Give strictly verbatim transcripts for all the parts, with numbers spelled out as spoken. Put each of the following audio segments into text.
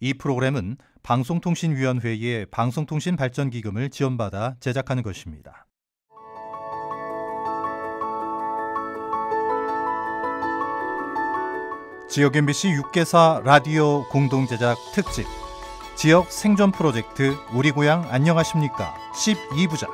이 프로그램은 방송통신위원회의 방송통신발전기금을 지원받아 제작하는 것입니다. 지역 엠비씨 육 개사 라디오 공동제작 특집 지역 생존 프로젝트 우리 고향 안녕하십니까 십이 부작.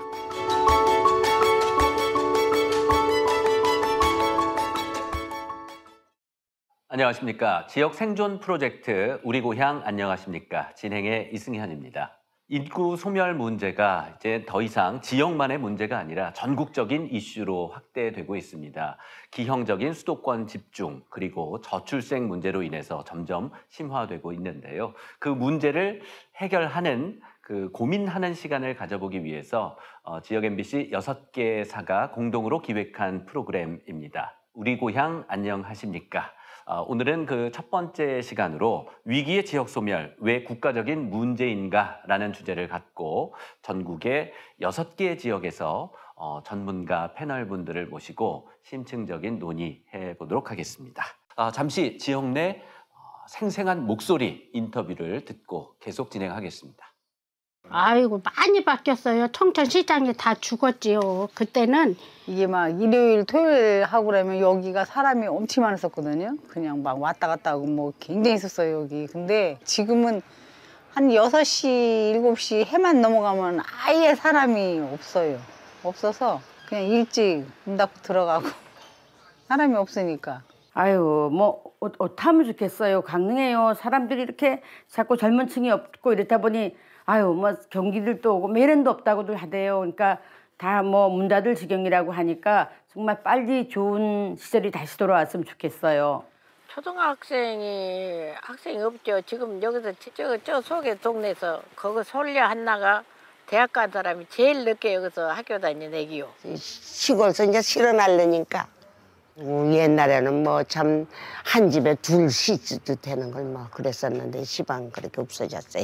안녕하십니까. 지역 생존 프로젝트 우리 고향 안녕하십니까. 진행의 이승현입니다. 인구 소멸 문제가 이제 더 이상 지역만의 문제가 아니라 전국적인 이슈로 확대되고 있습니다. 기형적인 수도권 집중 그리고 저출생 문제로 인해서 점점 심화되고 있는데요. 그 문제를 해결하는 그 고민하는 시간을 가져보기 위해서 어, 지역 엠비씨 여섯 개사가 공동으로 기획한 프로그램입니다. 우리 고향 안녕하십니까. 어, 오늘은 그 첫 번째 시간으로 위기의 지역 소멸, 왜 국가적인 문제인가? 라는 주제를 갖고 전국의 여섯 개 지역에서 어, 전문가 패널분들을 모시고 심층적인 논의해 보도록 하겠습니다. 어, 잠시 지역 내 어, 생생한 목소리 인터뷰를 듣고 계속 진행하겠습니다. 아이고 많이 바뀌었어요. 청천시장이 다 죽었지요. 그때는 이게 막 일요일 토요일 하고 그러면 여기가 사람이 엄청 많았었거든요. 그냥 막 왔다 갔다 하고 뭐 굉장히 있었어요 여기. 근데 지금은 한 여섯 시 일곱 시 해만 넘어가면 아예 사람이 없어요. 없어서 그냥 일찍 문 닫고 들어가고 사람이 없으니까. 아유 뭐 어, 어떡하면 좋겠어요. 강릉에요. 사람들이 이렇게 자꾸 젊은 층이 없고 이렇다 보니 아유 뭐 경기들도 오고 메렌도 없다고들 하대요. 그러니까 다 뭐 문 닫을 지경이라고 하니까 정말 빨리 좋은 시절이 다시 돌아왔으면 좋겠어요. 초등학생이 학생이 없죠. 지금 여기서 저, 저 속에 동네에서 거기 솔려 한나가 대학 간 사람이 제일 늦게 여기서 학교 다니네기요. 시골에서 이제 실어나려니까 옛날에는 뭐 참 한 집에 둘 시도 되는 걸 뭐 그랬었는데 시방 그렇게 없어졌어요.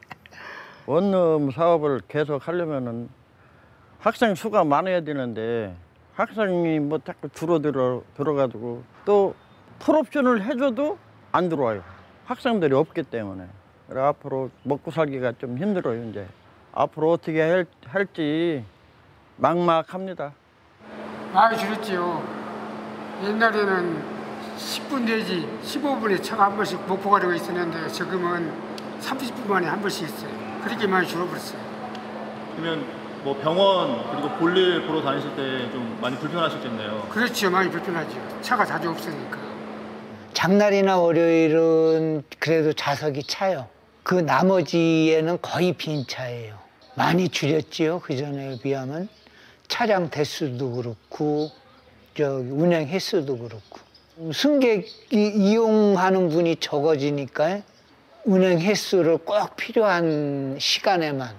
원룸 사업을 계속 하려면은 학생 수가 많아야 되는데 학생이 뭐 자꾸 줄어들어 들어가지고 또 풀옵션을 해줘도 안 들어와요. 학생들이 없기 때문에. 그래 앞으로 먹고 살기가 좀 힘들어요 이제. 앞으로 어떻게 할, 할지 막막합니다. 많이 줄였지요. 옛날에는 십 분 내지 십오 분에 차가 한 번씩 목포가 되고 있었는데 지금은 삼십 분 만에 한 번씩 있어요. 그렇게 많이 줄어버렸어요. 그러면 뭐 병원 그리고 볼일 보러 다니실 때 좀 많이 불편하셨겠네요. 그렇죠. 많이 불편하죠. 차가 자주 없으니까. 장날이나 월요일은 그래도 좌석이 차요. 그 나머지에는 거의 빈 차예요. 많이 줄였지요. 그전에 비하면. 차량 대수도 그렇고 저기 운행 횟수도 그렇고. 승객이 이용하는 분이 적어지니까 운행 횟수를 꼭 필요한 시간에만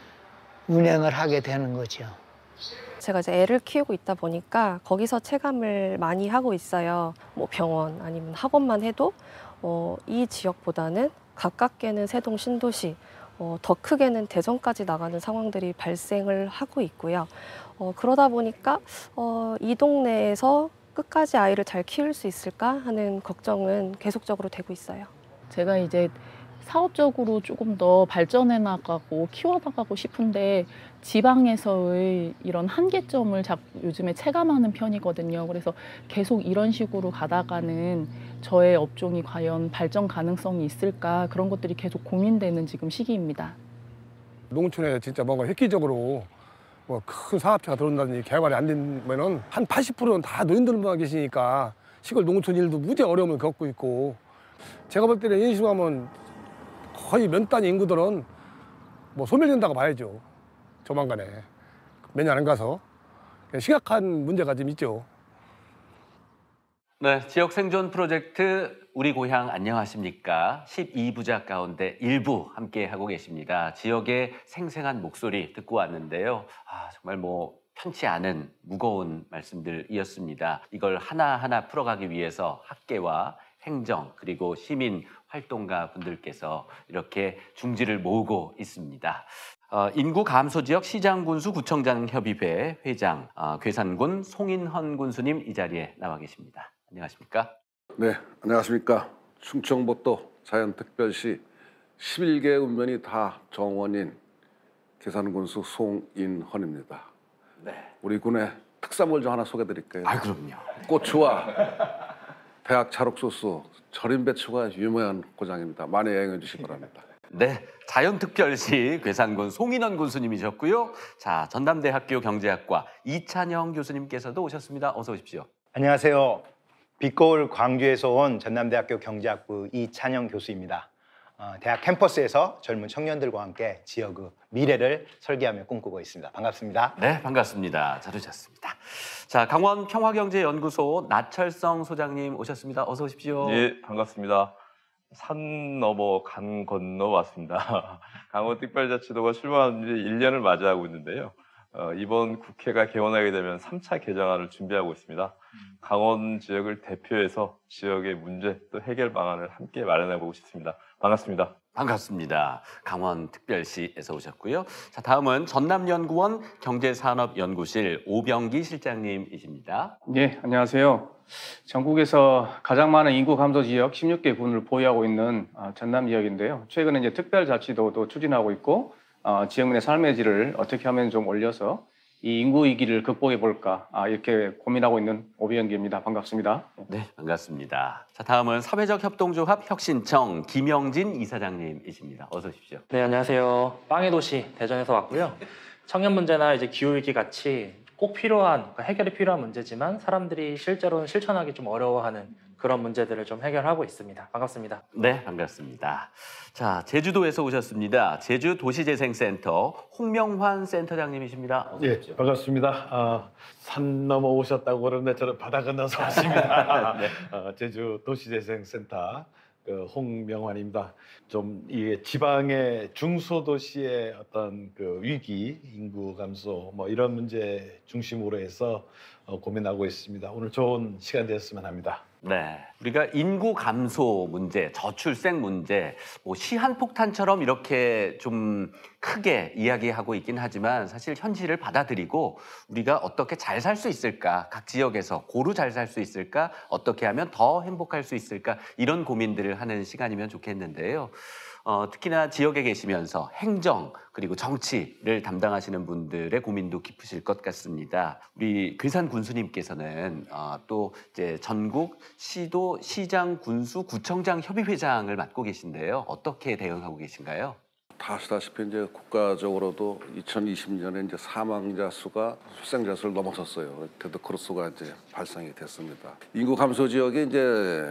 운행을 하게 되는 거죠. 제가 이제 애를 키우고 있다 보니까 거기서 체감을 많이 하고 있어요. 뭐 병원 아니면 학원만 해도 어, 이 지역보다는 가깝게는 세동 신도시, 어, 더 크게는 대전까지 나가는 상황들이 발생을 하고 있고요. 어, 그러다 보니까 어, 이 동네에서 끝까지 아이를 잘 키울 수 있을까 하는 걱정은 계속적으로 되고 있어요. 제가 이제 사업적으로 조금 더 발전해 나가고 키워나가고 싶은데 지방에서의 이런 한계점을 자꾸 요즘에 체감하는 편이거든요. 그래서 계속 이런 식으로 가다가는 저의 업종이 과연 발전 가능성이 있을까 그런 것들이 계속 고민되는 지금 시기입니다. 농촌에 진짜 뭔가 획기적으로 뭐 큰 사업체가 들어온다든지 개발이 안 되면은 한 팔십 퍼센트는 다 노인들만 계시니까 시골 농촌 일도 무지 어려움을 겪고 있고 제가 볼 때는 이런 식으로 하면 거의 몇 단위 인구들은 뭐 소멸된다고 봐야죠. 조만간에. 몇 년 안 가서. 심각한 문제가 좀 있죠. 네, 지역 생존 프로젝트 우리 고향 안녕하십니까. 십이 부작 가운데 일부 함께 하고 계십니다. 지역의 생생한 목소리 듣고 왔는데요. 아, 정말 뭐 편치 않은 무거운 말씀들이었습니다. 이걸 하나하나 풀어가기 위해서 학계와 행정 그리고 시민 활동가 분들께서 이렇게 중지를 모으고 있습니다. 어, 인구 감소 지역 시장군수 구청장 협의회 회장 어, 괴산군 송인헌 군수님 이 자리에 나와 계십니다. 안녕하십니까? 네, 안녕하십니까. 충청북도 자연특별시 십일 개 읍면이 다 정원인 계산군수 송인헌입니다. 네. 우리 군의 특산물 좀 하나 소개드릴게요. 아, 그럼요. 고추와 대학 찰옥소스, 절임 배추가 유명한 고장입니다. 많이 애용해 주시기 바랍니다. 네, 자연특별시 괴산군 송인헌 군수님이셨고요. 자, 전남대학교 경제학과 이찬영 교수님께서도 오셨습니다. 어서 오십시오. 안녕하세요. 빛거울 광주에서 온 전남대학교 경제학부 이찬영 교수입니다. 어, 대학 캠퍼스에서 젊은 청년들과 함께 지역의 미래를 설계하며 꿈꾸고 있습니다. 반갑습니다. 네, 반갑습니다. 잘 오셨습니다. 자, 강원 평화경제연구소 나철성 소장님 오셨습니다. 어서 오십시오. 예, 반갑습니다. 산 넘어 강 건너 왔습니다. 강원특별자치도가 출범한 지 일 년을 맞이하고 있는데요. 어, 이번 국회가 개원하게 되면 삼 차 개정안을 준비하고 있습니다. 강원 지역을 대표해서 지역의 문제 또 해결 방안을 함께 마련해보고 싶습니다. 반갑습니다. 반갑습니다. 강원특별시에서 오셨고요. 자, 다음은 전남연구원 경제산업연구실 오병기 실장님이십니다. 네, 안녕하세요. 전국에서 가장 많은 인구 감소 지역 십육 개 군을 보유하고 있는 전남 지역인데요. 최근에 이제 특별자치도도 추진하고 있고 어, 지역민의 삶의 질을 어떻게 하면 좀 올려서 이 인구 위기를 극복해 볼까 아, 이렇게 고민하고 있는 오병기입니다. 반갑습니다. 네, 반갑습니다. 자, 다음은 사회적 협동조합 혁신청 김영진 이사장님이십니다. 어서 오십시오. 네, 안녕하세요. 빵의 도시 대전에서 왔고요. 청년 문제나 이제 기후 위기 같이 꼭 필요한 그러니까 해결이 필요한 문제지만 사람들이 실제로는 실천하기 좀 어려워하는 그런 문제들을 좀 해결하고 있습니다. 반갑습니다. 네, 반갑습니다. 자, 제주도에서 오셨습니다. 제주도시재생센터 홍명환 센터장님이십니다. 예, 반갑습니다. 어, 산 넘어 오셨다고 그러는데 저는 바다 건너서 왔습니다. 네. 어, 제주도시재생센터 그 홍명환입니다. 좀 이 지방의 중소도시의 어떤 그 위기, 인구 감소 뭐 이런 문제 중심으로 해서 어, 고민하고 있습니다. 오늘 좋은 시간 되었으면 합니다. 네, 우리가 인구 감소 문제, 저출생 문제, 뭐 시한폭탄처럼 이렇게 좀 크게 이야기하고 있긴 하지만 사실 현실을 받아들이고 우리가 어떻게 잘 살 수 있을까, 각 지역에서 고루 잘 살 수 있을까, 어떻게 하면 더 행복할 수 있을까 이런 고민들을 하는 시간이면 좋겠는데요. 어, 특히나 지역에 계시면서 행정 그리고 정치를 담당하시는 분들의 고민도 깊으실 것 같습니다. 우리 괴산 군수님께서는 어, 또 이제 전국 시도 시장 군수 구청장 협의회장을 맡고 계신데요. 어떻게 대응하고 계신가요? 다 아시다시피 이제 국가적으로도 이천이십 년에 이제 사망자 수가 출생자 수를 넘어섰어요. 데드 크로스가 이제 발생이 됐습니다. 인구 감소 지역에 이제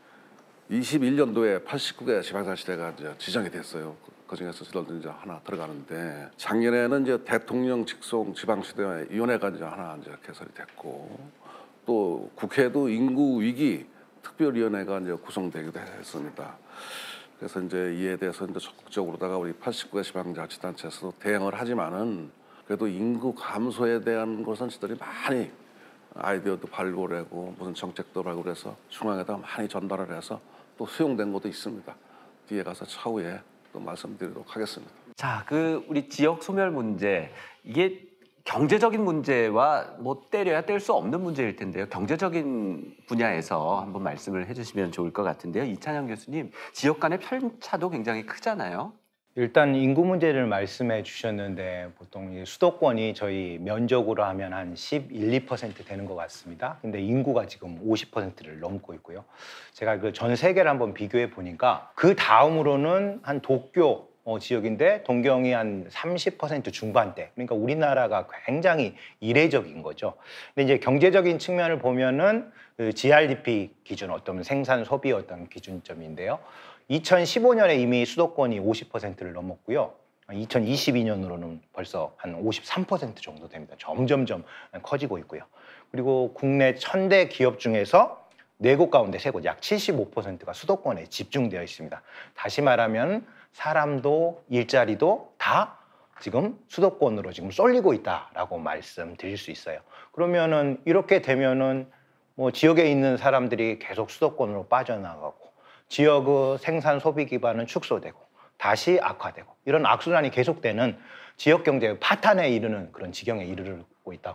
이십일 년도에 팔십구 개 지방자치대가 이제 지정이 됐어요. 그 중에서 저도 이제 하나 들어가는데 작년에는 이제 대통령 직속 지방시도위원회가 이제 하나 이제 개설이 됐고 또 국회도 인구 위기 특별위원회가 이제 구성되기도 했습니다. 그래서 이제 이에 대해서 이제 적극적으로다가 우리 팔십구 개 지방자치단체에서도 대응을 하지만은 그래도 인구 감소에 대한 것은 저들이 많이 아이디어도 발굴하고 무슨 정책도 발굴해서 중앙에다 많이 전달을 해서 또 수용된 것도 있습니다. 뒤에 가서 차후에 또 말씀드리도록 하겠습니다. 자, 그 우리 지역 소멸 문제 이게 경제적인 문제와 뭐 때려야 뗄 수 없는 문제일 텐데요. 경제적인 분야에서 한번 말씀을 해주시면 좋을 것 같은데요. 이찬영 교수님, 지역 간의 편차도 굉장히 크잖아요. 일단 인구 문제를 말씀해 주셨는데 보통 수도권이 저희 면적으로 하면 한 십일, 이 퍼센트 되는 것 같습니다. 근데 인구가 지금 오십 퍼센트를 넘고 있고요. 제가 그 전 세계를 한번 비교해 보니까 그 다음으로는 한 도쿄 어, 지역인데 동경이 한 삼십 퍼센트 중반대. 그러니까 우리나라가 굉장히 이례적인 거죠. 근데 이제 경제적인 측면을 보면은 그 지알디피 기준 어떤 생산 소비 어떤 기준점인데요. 이천십오 년에 이미 수도권이 오십 퍼센트를 넘었고요. 이천이십이 년으로는 벌써 한 오십삼 퍼센트 정도 됩니다. 점점점 커지고 있고요. 그리고 국내 천 대 기업 중에서 네 곳 가운데 세 곳, 약 칠십오 퍼센트가 수도권에 집중되어 있습니다. 다시 말하면 사람도 일자리도 다 지금 수도권으로 지금 쏠리고 있다라고 말씀드릴 수 있어요. 그러면은 이렇게 되면은 뭐 지역에 있는 사람들이 계속 수도권으로 빠져나가고 지역의 생산 소비 기반은 축소되고 다시 악화되고 이런 악순환이 계속되는 지역 경제의 파탄에 이르는 그런 지경에 이르고 있다고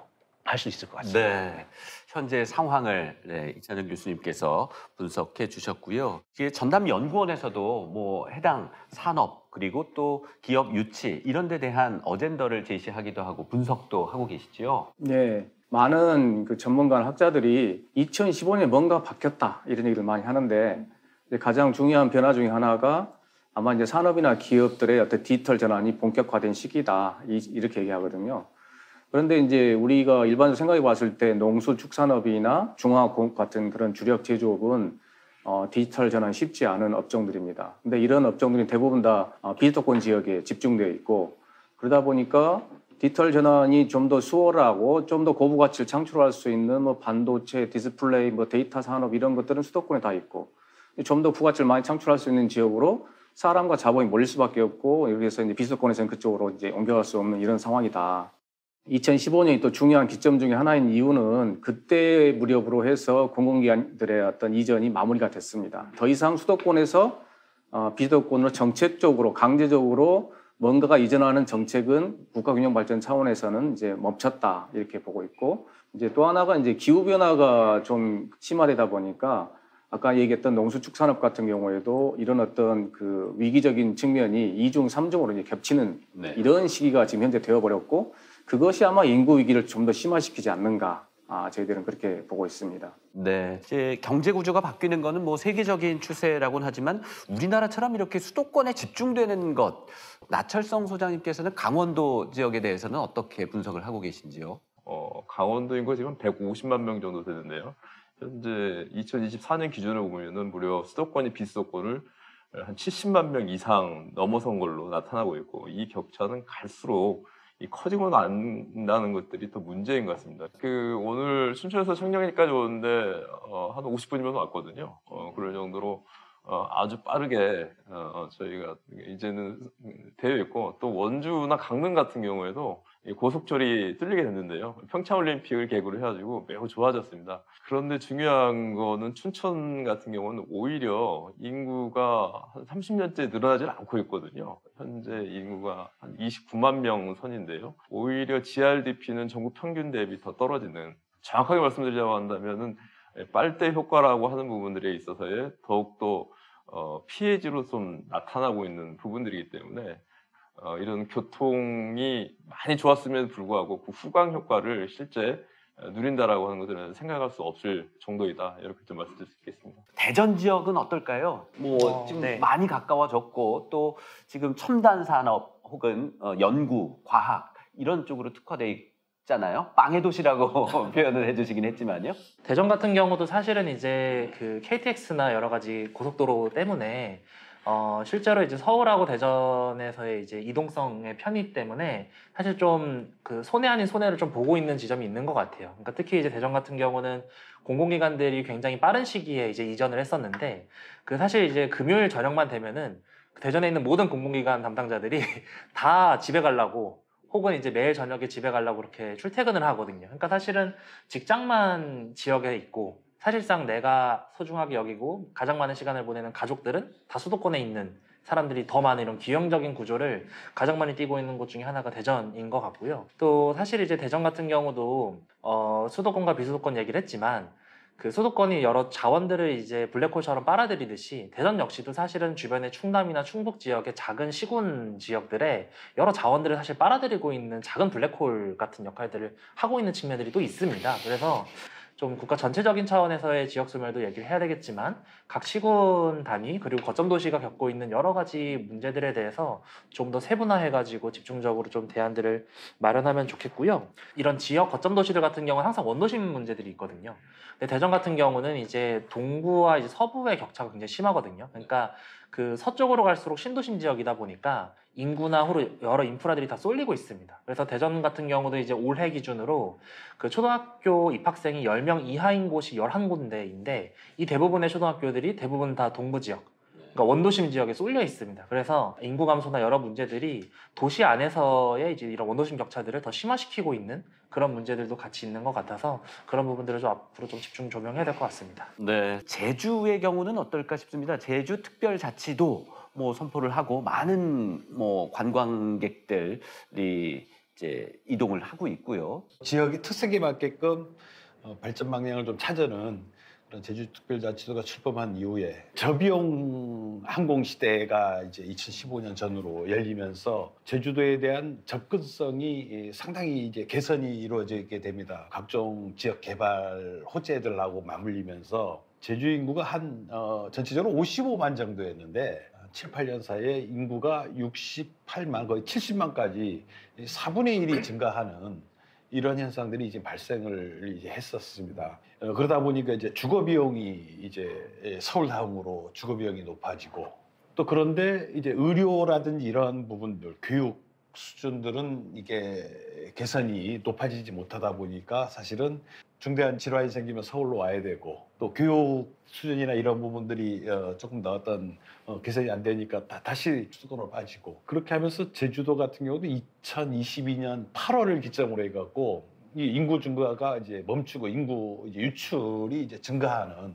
할 수 있을 것 같습니다. 네. 현재 상황을 네, 이찬영 교수님께서 분석해 주셨고요. 이게 전남연구원에서도 뭐 해당 산업 그리고 또 기업 유치 이런 데 대한 어젠더를 제시하기도 하고 분석도 하고 계시죠. 네. 많은 그 전문가 학자들이 이천십오 년에 뭔가 바뀌었다 이런 얘기를 많이 하는데 이제 가장 중요한 변화 중에 하나가 아마 이제 산업이나 기업들의 어떤 디지털 전환이 본격화된 시기다 이렇게 얘기하거든요. 그런데 이제 우리가 일반적으로 생각해 봤을 때 농수축산업이나 중화공업 같은 그런 주력 제조업은 어, 디지털 전환 쉽지 않은 업종들입니다. 근데 이런 업종들이 대부분 다 어, 비수도권 지역에 집중되어 있고 그러다 보니까 디지털 전환이 좀 더 수월하고 좀 더 고부 가치를 창출할 수 있는 뭐 반도체, 디스플레이, 뭐 데이터 산업 이런 것들은 수도권에 다 있고 좀 더 부가치를 많이 창출할 수 있는 지역으로 사람과 자본이 몰릴 수밖에 없고 이렇게 해서 이제 비수도권에서는 그쪽으로 이제 옮겨갈 수 없는 이런 상황이다. 이천십오 년이 또 중요한 기점 중에 하나인 이유는 그때 무렵으로 해서 공공기관들의 어떤 이전이 마무리가 됐습니다. 더 이상 수도권에서 어, 비수도권으로 정책적으로 강제적으로 뭔가가 이전하는 정책은 국가균형발전 차원에서는 이제 멈췄다 이렇게 보고 있고 이제 또 하나가 이제 기후 변화가 좀 심화되다 보니까 아까 얘기했던 농수축산업 같은 경우에도 이런 어떤 그 위기적인 측면이 이중 삼중으로 이제 겹치는 네. 이런 시기가 지금 현재 되어버렸고 그것이 아마 인구 위기를 좀 더 심화시키지 않는가 아, 저희들은 그렇게 보고 있습니다. 네, 이제 경제 구조가 바뀌는 거는 뭐 세계적인 추세라고는 하지만 우리나라처럼 이렇게 수도권에 집중되는 것, 나철성 소장님께서는 강원도 지역에 대해서는 어떻게 분석을 하고 계신지요? 어, 강원도 인구가 지금 백오십만 명 정도 되는데요. 현재 이천이십사 년 기준으로 보면은 무려 수도권이 비수도권을 한 칠십만 명 이상 넘어선 걸로 나타나고 있고 이 격차는 갈수록 이 커지고 난다는 것들이 더 문제인 것 같습니다. 그 오늘 순천에서 청량리까지 오는데 어, 한 오십 분이면 왔거든요. 어, 그럴 정도로 어, 아주 빠르게 어, 저희가 이제는 되어 있고 또 원주나 강릉 같은 경우에도 고속철이 뚫리게 됐는데요. 평창올림픽을 계기로 해가지고 매우 좋아졌습니다. 그런데 중요한 거는 춘천 같은 경우는 오히려 인구가 한 삼십 년째 늘어나질 않고 있거든요. 현재 인구가 한 이십구만 명 선인데요. 오히려 지알디피는 전국 평균 대비 더 떨어지는, 정확하게 말씀드리자고 한다면은 빨대 효과라고 하는 부분들에 있어서의 더욱더 어, 피해지로 좀 나타나고 있는 부분들이기 때문에 어, 이런 교통이 많이 좋았음에도 불구하고 그 후광 효과를 실제 누린다라고 하는 것들은 생각할 수 없을 정도이다. 이렇게 좀 말씀드릴 수 있겠습니다. 대전 지역은 어떨까요? 뭐 어, 지금 네. 많이 가까워졌고 또 지금 첨단 산업 혹은 어, 연구, 과학 이런 쪽으로 특화돼 있잖아요. 빵의 도시라고 표현을 해주시긴 했지만요. 대전 같은 경우도 사실은 이제 그 케이티엑스나 여러 가지 고속도로 때문에 어, 실제로 이제 서울하고 대전에서의 이제 이동성의 편의 때문에 사실 좀 그 손해 아닌 손해를 좀 보고 있는 지점이 있는 것 같아요. 그러니까 특히 이제 대전 같은 경우는 공공기관들이 굉장히 빠른 시기에 이제 이전을 했었는데 그 사실 이제 금요일 저녁만 되면은 대전에 있는 모든 공공기관 담당자들이 다 집에 가려고 혹은 이제 매일 저녁에 집에 가려고 그렇게 출퇴근을 하거든요. 그러니까 사실은 직장만 지역에 있고 사실상 내가 소중하게 여기고 가장 많은 시간을 보내는 가족들은 다 수도권에 있는 사람들이 더 많은 이런 기형적인 구조를 가장 많이 띠고 있는 곳 중에 하나가 대전인 것 같고요. 또 사실 이제 대전 같은 경우도 어, 수도권과 비수도권 얘기를 했지만 그 수도권이 여러 자원들을 이제 블랙홀처럼 빨아들이듯이 대전 역시도 사실은 주변의 충남이나 충북 지역의 작은 시군 지역들에 여러 자원들을 사실 빨아들이고 있는 작은 블랙홀 같은 역할들을 하고 있는 측면들이 또 있습니다. 그래서 좀 국가 전체적인 차원에서의 지역 소멸도 얘기를 해야 되겠지만 각 시군 단위 그리고 거점 도시가 겪고 있는 여러 가지 문제들에 대해서 좀 더 세분화해가지고 집중적으로 좀 대안들을 마련하면 좋겠고요. 이런 지역 거점 도시들 같은 경우는 항상 원도심 문제들이 있거든요. 근데 대전 같은 경우는 이제 동부와 이제 서부의 격차가 굉장히 심하거든요. 그러니까 그 서쪽으로 갈수록 신도심 지역이다 보니까 인구나 호로 여러 인프라들이 다 쏠리고 있습니다. 그래서 대전 같은 경우도 이제 올해 기준으로 그 초등학교 입학생이 열 명 이하인 곳이 열한 군데인데 이 대부분의 초등학교들이 대부분 다 동부 지역, 그러니까 원도심 지역에 쏠려 있습니다. 그래서 인구 감소나 여러 문제들이 도시 안에서의 이제 이런 원도심 격차들을 더 심화시키고 있는 그런 문제들도 같이 있는 것 같아서 그런 부분들을 좀 앞으로 좀 집중 조명해야 될 것 같습니다. 네, 제주의 경우는 어떨까 싶습니다. 제주 특별자치도 뭐 선포를 하고 많은 뭐 관광객들이 이제 이동을 하고 있고요. 지역의 특색에 맞게끔 어, 발전 방향을 좀 찾아는 그런 제주특별자치도가 출범한 이후에 저비용 항공 시대가 이제 이천십오 년 전으로 열리면서 제주도에 대한 접근성이 상당히 이제 개선이 이루어지게 됩니다. 각종 지역 개발 호재들하고 맞물리면서 제주 인구가 한 어, 전체적으로 오십오만 정도였는데 칠, 팔 년 사이에 인구가 육십팔만 거의 칠십만까지 사분의 일이 증가하는 이런 현상들이 이제 발생을 이제 했었습니다. 어, 그러다 보니까 이제 주거 비용이 이제 서울 다음으로 주거 비용이 높아지고 또 그런데 이제 의료라든지 이런 부분들, 교육 수준들은 이게 개선이 높아지지 못하다 보니까 사실은 중대한 질환이 생기면 서울로 와야 되고 또 교육 수준이나 이런 부분들이 어, 조금 더 어떤 어, 개선이 안 되니까 다, 다시 수도권으로 빠지고 그렇게 하면서 제주도 같은 경우도 이천이십이 년 팔월을 기점으로 해갖고 이 인구 증가가 이제 멈추고 인구 이제 유출이 이제 증가하는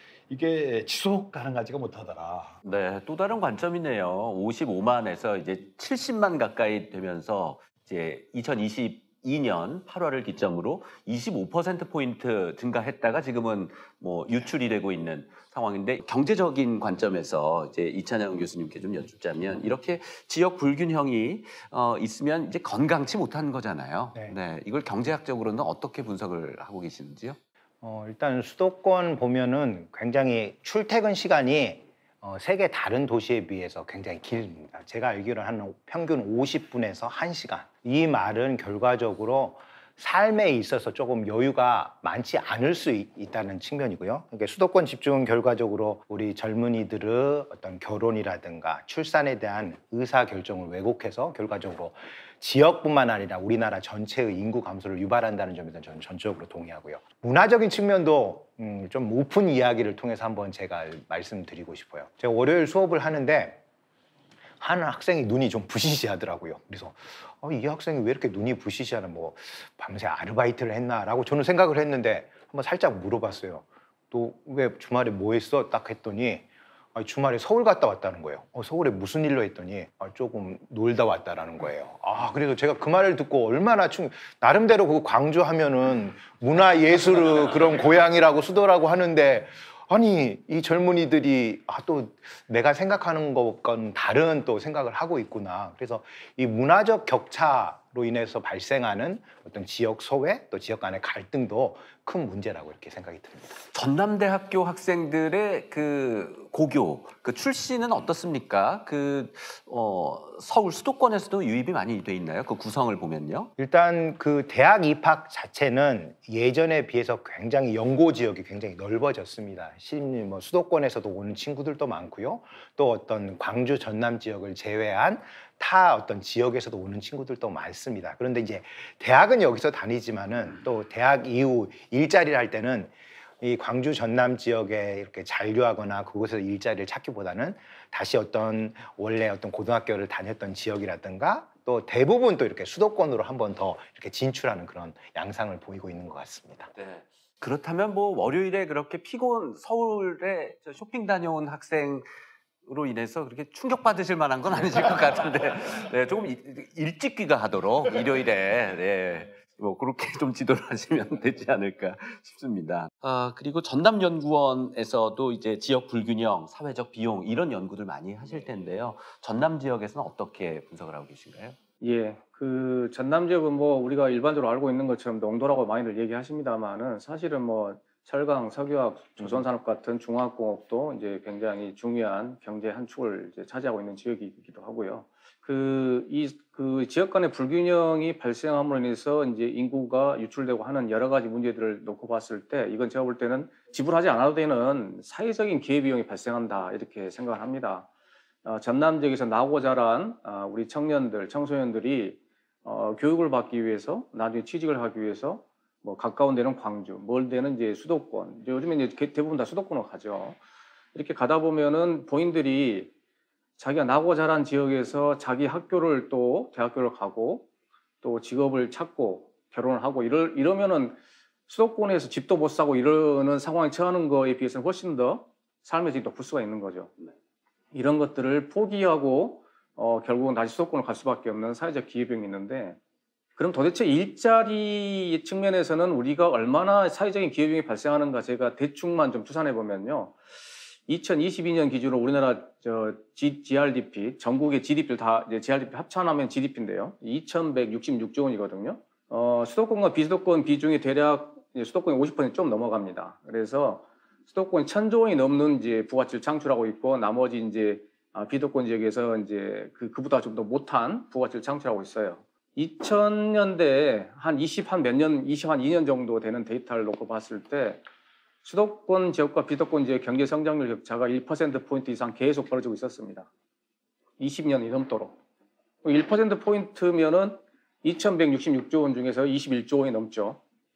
이게 지속 가능하지가 못하더라. 네, 또 다른 관점이네요. 오십오만에서 이제 칠십만 가까이 되면서 이제 이천이십이 년 팔월을 기점으로 이십오 퍼센트 포인트 증가했다가 지금은 뭐 유출이 되고 있는 상황인데 경제적인 관점에서 이제 이찬영 교수님께 좀 여쭙자면 이렇게 지역 불균형이 어, 있으면 이제 건강치 못한 거잖아요. 네. 네, 이걸 경제학적으로는 어떻게 분석을 하고 계시는지요? 어, 일단 수도권 보면은 굉장히 출퇴근 시간이 어, 세계 다른 도시에 비해서 굉장히 길입니다. 제가 알기로는 한 평균 오십 분에서 한 시간. 이 말은 결과적으로 삶에 있어서 조금 여유가 많지 않을 수 있, 있다는 측면이고요. 그러니까 수도권 집중은 결과적으로 우리 젊은이들의 어떤 결혼이라든가 출산에 대한 의사 결정을 왜곡해서 결과적으로 지역뿐만 아니라 우리나라 전체의 인구 감소를 유발한다는 점에서 저는 전적으로 동의하고요. 문화적인 측면도 음, 좀 오픈 이야기를 통해서 한번 제가 말씀드리고 싶어요. 제가 월요일 수업을 하는데 한 학생이 눈이 좀 부시시하더라고요. 그래서 어, 이 학생이 왜 이렇게 눈이 부시시하나, 뭐 밤새 아르바이트를 했나라고 저는 생각을 했는데 한번 살짝 물어봤어요. 또 왜 주말에 뭐 했어? 딱 했더니 아니, 주말에 서울 갔다 왔다는 거예요. 어, 서울에 무슨 일로 했더니 아, 조금 놀다 왔다라는 거예요. 아, 그래서 제가 그 말을 듣고 얼마나 충 나름대로 그 광주 하면은 문화예술의 그런 고향이라고 수도라고 하는데 아니 이 젊은이들이 아, 또 내가 생각하는 것과는 다른 또 생각을 하고 있구나. 그래서 이 문화적 격차로 인해서 발생하는 어떤 지역 소외 또 지역 간의 갈등도 큰 문제라고 이렇게 생각이 듭니다. 전남대학교 학생들의 그 고교 그 출신은 어떻습니까? 그 어, 서울 수도권에서도 유입이 많이 돼 있나요? 그 구성을 보면요. 일단 그 대학 입학 자체는 예전에 비해서 굉장히 연고 지역이 굉장히 넓어졌습니다. 심지어 뭐 수도권에서도 오는 친구들도 많고요. 또 어떤 광주 전남 지역을 제외한 타 어떤 지역에서도 오는 친구들도 많습니다. 그런데 이제 대학은 여기서 다니지만은 또 대학 이후 일자리를 할 때는 이 광주 전남 지역에 이렇게 잔류하거나 그곳에서 일자리를 찾기보다는 다시 어떤 원래 어떤 고등학교를 다녔던 지역이라든가 또 대부분 또 이렇게 수도권으로 한 번 더 이렇게 진출하는 그런 양상을 보이고 있는 것 같습니다. 네. 그렇다면 뭐 월요일에 그렇게 피곤 서울에 쇼핑 다녀온 학생 으로 인해서 그렇게 충격받으실 만한 건 아니실 것 같은데 네, 조금 일찍 귀가하도록 일요일에 네, 뭐 그렇게 좀 지도를 하시면 되지 않을까 싶습니다. 아, 그리고 전남연구원에서도 이제 지역 불균형, 사회적 비용 이런 연구들 많이 하실 텐데요. 전남 지역에서는 어떻게 분석을 하고 계신가요? 예, 그 전남 지역은 뭐 우리가 일반적으로 알고 있는 것처럼 농도라고 많이들 얘기하십니다만은 사실은 뭐 철강, 석유화학, 조선산업 같은 중화학공업도 이제 굉장히 중요한 경제 한 축을 이제 차지하고 있는 지역이기도 하고요. 그, 이, 그 지역 간의 불균형이 발생함으로 인해서 이제 인구가 유출되고 하는 여러 가지 문제들을 놓고 봤을 때 이건 제가 볼 때는 지불하지 않아도 되는 사회적인 기회비용이 발생한다 이렇게 생각을 합니다. 어, 전남 지역에서 나고 자란 어, 우리 청년들, 청소년들이 어, 교육을 받기 위해서 나중에 취직을 하기 위해서 뭐 가까운 데는 광주, 멀 데는 이제 수도권. 요즘에 이제 대부분 다 수도권으로 가죠. 이렇게 가다 보면은 본인들이 자기가 나고 자란 지역에서 자기 학교를 또 대학교를 가고 또 직업을 찾고 결혼을 하고 이럴 이러면은 수도권에서 집도 못 사고 이러는 상황에 처하는 거에 비해서는 훨씬 더 삶의 질이 높을 수가 있는 거죠. 이런 것들을 포기하고 어, 결국은 다시 수도권을 갈 수밖에 없는 사회적 기회비용이 있는데. 그럼 도대체 일자리 측면에서는 우리가 얼마나 사회적인 기회비용이 발생하는가 제가 대충만 좀 추산해 보면요. 이천이십이 년 기준으로 우리나라 저 지알디피 전국의 지디피를 다 이제 지알디피 합산하면 지디피인데요. 이천백육십육 조 원이거든요. 어, 수도권과 비수도권 비중이 대략 수도권이 오십 퍼센트 좀 넘어갑니다. 그래서 수도권이 천조 원이 넘는 이제 부가치를 창출하고 있고 나머지 이제 비수도권 지역에서 이제 그 그보다 좀 더 못한 부가치를 창출하고 있어요. 이천 년대에 한 이십 한 몇 년, 이십 한 이 년 정도 되는 데이터를 놓고 봤을 때 수도권 지역과 비수도권 지역 경제 성장률 격차가 일 퍼센트 포인트 이상 계속 벌어지고 있었습니다. 이십 년이 넘도록. 일 퍼센트 포인트면은 이천백육십육 조 원 중에서 이십일 조 원이 넘죠.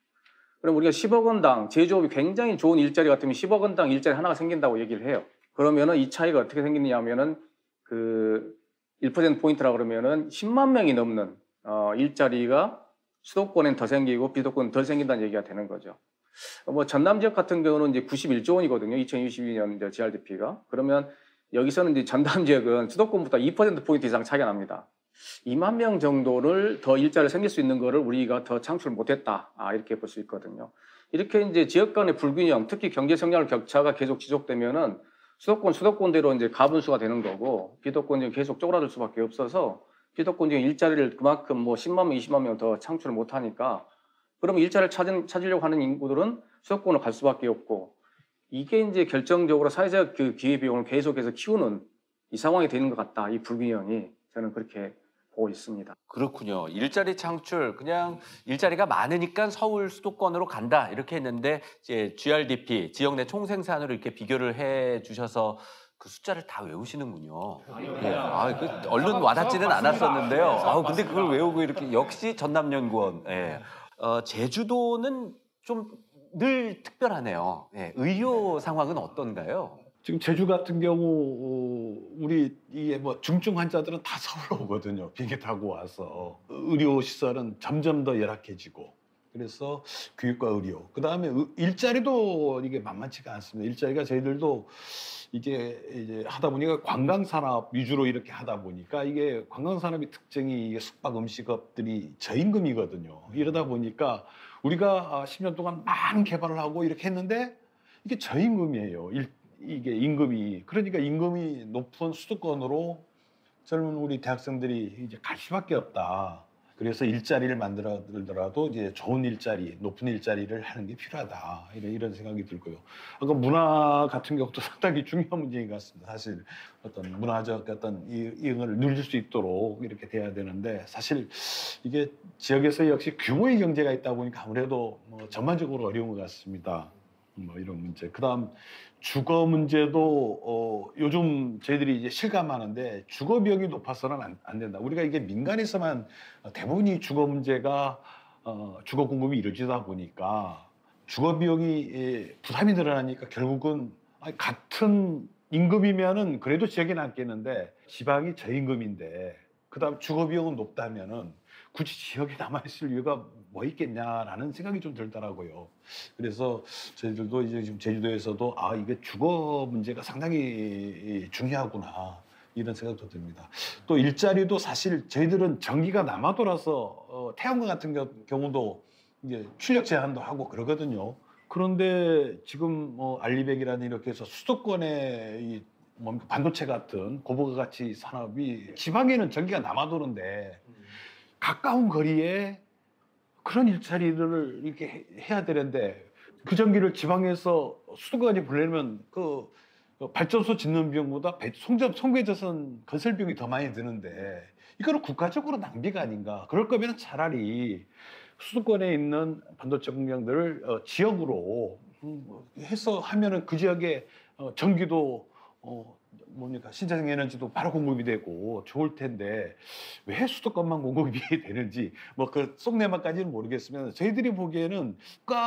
그럼 우리가 십억 원당 제조업이 굉장히 좋은 일자리 같으면 십억 원당 일자리 하나가 생긴다고 얘기를 해요. 그러면은 이 차이가 어떻게 생기느냐 하면은 그 일 퍼센트 포인트라 그러면은 십만 명이 넘는 어, 일자리가 수도권엔 더 생기고 비수도권은 덜 생긴다는 얘기가 되는 거죠. 뭐 전남 지역 같은 경우는 이제 구십일 조 원이거든요. 이천이십이 년 이제 지알디피가. 그러면 여기서는 이제 전남 지역은 수도권보다 이 퍼센트 포인트 이상 차이가 납니다. 이만 명 정도를 더 일자리를 생길 수 있는 거를 우리가 더 창출을 못했다. 아, 이렇게 볼 수 있거든요. 이렇게 이제 지역 간의 불균형, 특히 경제 성장률 격차가 계속 지속되면은 수도권 수도권대로 이제 가분수가 되는 거고 비수도권이 계속 쪼그라들 수밖에 없어서 비수도권 지역 일자리를 그만큼 뭐 십만 명, 이십만 명 더 창출을 못하니까 그러면 일자리를 찾은, 찾으려고 하는 인구들은 수도권으로 갈 수밖에 없고 이게 이제 결정적으로 사회적 그 기회비용을 계속해서 키우는 이 상황이 되는 것 같다. 이 불균형이 저는 그렇게 보고 있습니다. 그렇군요. 일자리 창출 그냥 일자리가 많으니까 서울 수도권으로 간다 이렇게 했는데 이제 지알디피 지역 내 총생산으로 이렇게 비교를 해 주셔서 그 숫자를 다 외우시는군요. 예. 아, 그 얼른 와닿지는 않았었는데요. 아, 근데 그걸 외우고 이렇게 역시 전남연구원. 예. 어, 제주도는 좀 늘 특별하네요. 예. 의료 상황은 어떤가요? 지금 제주 같은 경우 우리 이게 뭐 중증 환자들은 다 서울로 오거든요. 비행기 타고 와서 의료 시설은 점점 더 열악해지고 그래서 교육과 의료 그 다음에 일자리도 이게 만만치가 않습니다. 일자리가 저희들도 이게 이제 하다 보니까 관광 산업 위주로 이렇게 하다 보니까 이게 관광 산업의 특징이 이게 숙박 음식업들이 저임금이거든요. 이러다 보니까 우리가 십 년 동안 많은 개발을 하고 이렇게 했는데 이게 저임금이에요. 일, 이게 임금이 그러니까 임금이 높은 수도권으로 젊은 우리 대학생들이 이제 갈 수밖에 없다. 그래서 일자리를 만들어들더라도 이제 좋은 일자리, 높은 일자리를 하는 게 필요하다. 이런 이런 생각이 들고요. 아까 문화 같은 경우도 상당히 중요한 문제인 것 같습니다. 사실 어떤 문화적 어떤 이익을 누릴 수 있도록 이렇게 돼야 되는데 사실 이게 지역에서 역시 규모의 경제가 있다 보니까 아무래도 뭐 전반적으로 어려운 것 같습니다. 뭐 이런 문제. 그다음 주거 문제도 어, 요즘 저희들이 이제 실감하는데 주거 비용이 높아서는 안, 안 된다. 우리가 이게 민간에서만 대부분이 주거 문제가 어, 주거 공급이 이루어지다 보니까 주거 비용이 예, 부담이 늘어나니까 결국은 아니, 같은 임금이면은 그래도 지역에 남겠는데 지방이 저임금인데 그다음 주거 비용은 높다면은 굳이 지역에 남아있을 이유가 뭐 있겠냐라는 생각이 좀 들더라고요. 그래서 저희들도 이제 지금 제주도에서도 아 이게 주거 문제가 상당히 중요하구나 이런 생각도 듭니다. 또 일자리도 사실 저희들은 전기가 남아돌아서 어, 태양광 같은 경우도 이제 출력 제한도 하고 그러거든요. 그런데 지금 뭐 알리백이라는 이렇게 해서 수도권에 이 뭐 반도체 같은 고부가 가치 산업이 지방에는 전기가 남아도는데 가까운 거리에 그런 일자리를 이렇게 해야 되는데 그 전기를 지방에서 수도까지 보내려면 그 발전소 짓는 비용보다 송배전선 건설 비용이 더 많이 드는데 이거는 국가적으로 낭비가 아닌가. 그럴 거면 차라리 수도권에 있는 반도체 공장들을 지역으로 해서 하면은 그 지역에 전기도 어, 뭡니까 신재생 에너지도 바로 공급이 되고 좋을 텐데 왜 수도권만 공급이 되는지 뭐 그 속내만까지는 모르겠으면 저희들이 보기에는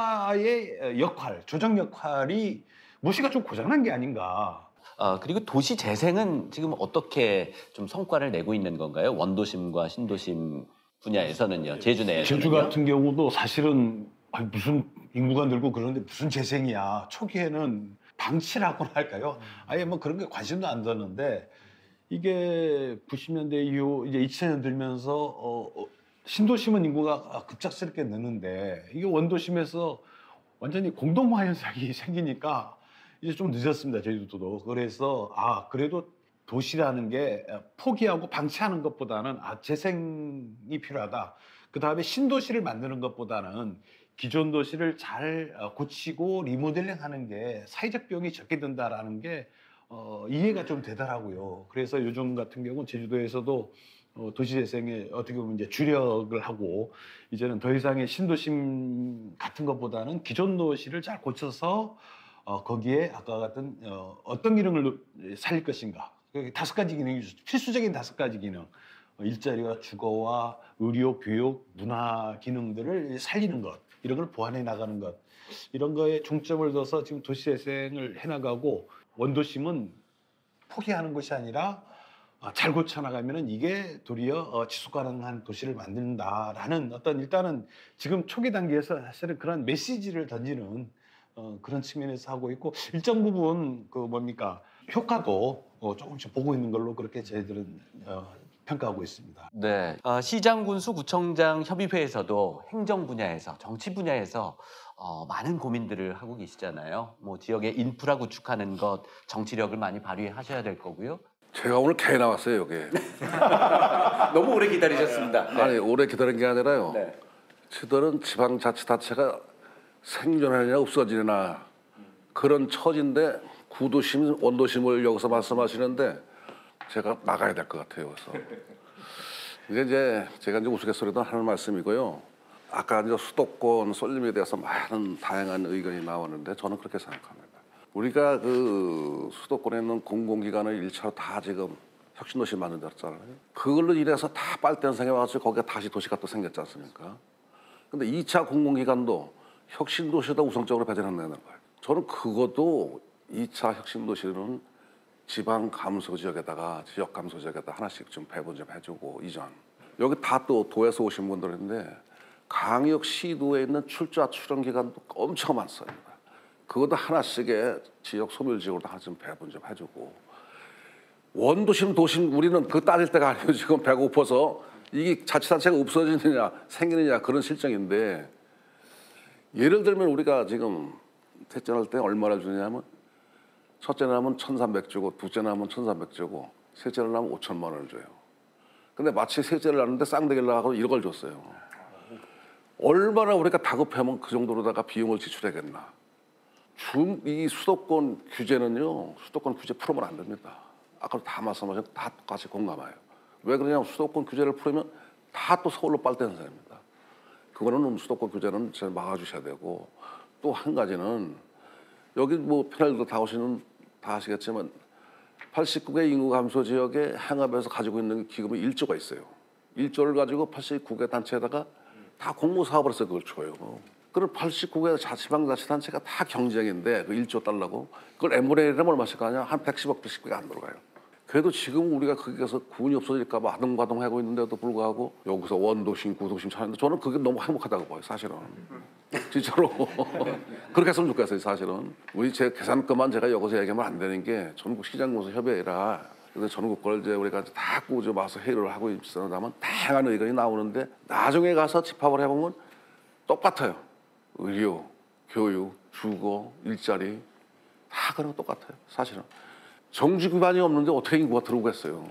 국가의 역할, 조정 역할이 무엇이가 좀 고장난 게 아닌가. 아, 그리고 도시 재생은 지금 어떻게 좀 성과를 내고 있는 건가요? 원도심과 신도심 분야에서는요. 제주 내에서는요. 제주 같은 경우도 사실은 아니, 무슨 인구가 늘고 그러는데 무슨 재생이야. 초기에는 방치라고나 할까요? 아예 뭐 그런 게 관심도 안 뒀는데 이게 구십 년대 이후 이제 이천 년 들면서 어, 신도심은 인구가 급작스럽게 느는데 이게 원도심에서 완전히 공동화 현상이 생기니까 이제 좀 늦었습니다. 제주도도. 그래서 아 그래도 도시라는 게 포기하고 방치하는 것보다는 아 재생이 필요하다. 그 다음에 신도시를 만드는 것보다는 기존 도시를 잘 고치고 리모델링하는 게 사회적 비용이 적게 든다라는 게 어, 이해가 좀 되더라고요. 그래서 요즘 같은 경우 제주도에서도 어, 도시재생에 어떻게 보면 이제 주력을 하고 이제는 더 이상의 신도심 같은 것보다는 기존 도시를 잘 고쳐서 어, 거기에 아까 같은 어, 어떤 기능을 살릴 것인가. 다섯 가지 기능이 필수적인 다섯 가지 기능. 일자리와 주거와 의료, 교육, 문화 기능들을 살리는 것. 이런 걸 보완해 나가는 것. 이런 거에 중점을 둬서 지금 도시재생을 해나가고 원도심은 포기하는 것이 아니라 잘 고쳐나가면 이게 도리어 지속 가능한 도시를 만든다라는 어떤 일단은 지금 초기 단계에서 사실은 그런 메시지를 던지는 어, 그런 측면에서 하고 있고 일정 부분 그 뭡니까 효과도 어, 조금씩 보고 있는 걸로 그렇게 저희들은 어, 평가하고 있습니다. 네, 어, 시장, 군수, 구청장 협의회에서도 행정 분야에서 정치 분야에서 어, 많은 고민들을 하고 계시잖아요. 뭐 지역의 인프라 구축하는 것, 정치력을 많이 발휘하셔야 될 거고요. 제가 오늘 개 나왔어요 여기. 너무 오래 기다리셨습니다. 네. 아니 오래 기다린 게 아니라요. 네. 저들은 지방자치단체가 생존하느냐 없어지느냐 그런 처지인데 구도심, 원도심을 여기서 말씀하시는데 제가 나가야 될 것 같아요. 그래서 이제 이제 제가 이제 우스갯소리도 하는 말씀이고요. 아까 이제 수도권 쏠림에 대해서 많은 다양한 의견이 나왔는데 저는 그렇게 생각합니다. 우리가 그 수도권에 있는 공공기관을 일 차로 다 지금 혁신도시 만들었잖아요. 그걸로 인해서 다 빨대 현상이 와서 거기가 다시 도시가 또 생겼지 않습니까? 근데 이 차 공공기관도 혁신도시에다 우선적으로 배정한다는 거예요. 저는 그것도 이 차 혁신도시는 지방 감소 지역에다가 지역 감소 지역에다 하나씩 좀 배분 좀 해주고 이전. 여기 다 또 도에서 오신 분들인데 강역 시도에 있는 출자 출연 기간도 엄청 많습니다. 그것도 하나씩의 지역 소멸 지역으로 하나 좀 배분 좀 해주고 원도심 도심 우리는 그 따질 때가 아니에요. 지금 배고파서 이게 자치단체가 없어지느냐 생기느냐 그런 실정인데 예를 들면 우리가 지금 셋째 날 때 얼마를 주냐면 첫째 날은 천삼백 주고 둘째 날은 천삼백 주고 셋째 날 하면 오천만 원을 줘요. 근데 마치 셋째를 낳는데 쌍둥이를 낳고 일억을 줬어요. 얼마나 우리가 다급하면 그 정도로다가 비용을 지출하겠나. 중, 이 수도권 규제는요, 수도권 규제 풀으면 안 됩니다. 아까도 다 말씀하신 다 똑같이 공감해요. 왜 그러냐면 수도권 규제를 풀으면 다 또 서울로 빨대는 사람입니다. 그거는 수도권 규제는 막아주셔야 되고 또 한 가지는 여기 뭐 패널도 다 오시는 다 아시겠지만 팔십구 개 인구 감소 지역에 행합에서 가지고 있는 기금이 일 조가 있어요. 일 조를 가지고 팔십구 개 단체에다가 다 공모 사업을 해서 그걸 줘요. 그럼 팔십구 개 자치방자치단체가 다 경쟁인데 그 일 조 달라고 그걸 엠브이 일이면 얼마씩 가냐? 한 백십억, 백십억이 안 들어가요. 그래도 지금 우리가 거기에서 군이 없어질까 봐 아동바동하고 있는데도 불구하고 여기서 원도심, 구도심 찾는데 저는 그게 너무 행복하다고 봐요, 사실은. 진짜로. 그렇게 했으면 좋겠어요, 사실은. 우리 제 계산권만 제가 여기서 얘기하면 안 되는 게 전국 시장공사협의회라 그래서 전국 걸 이제 우리가 다 꾸져 와서 회의를 하고 있으면 다양한 의견이 나오는데 나중에 가서 집합을 해보면 똑같아요. 의료, 교육, 주거, 일자리 다 그런 거 똑같아요, 사실은. 정치 기반이 없는데 어떻게 인구가 들어오겠어요.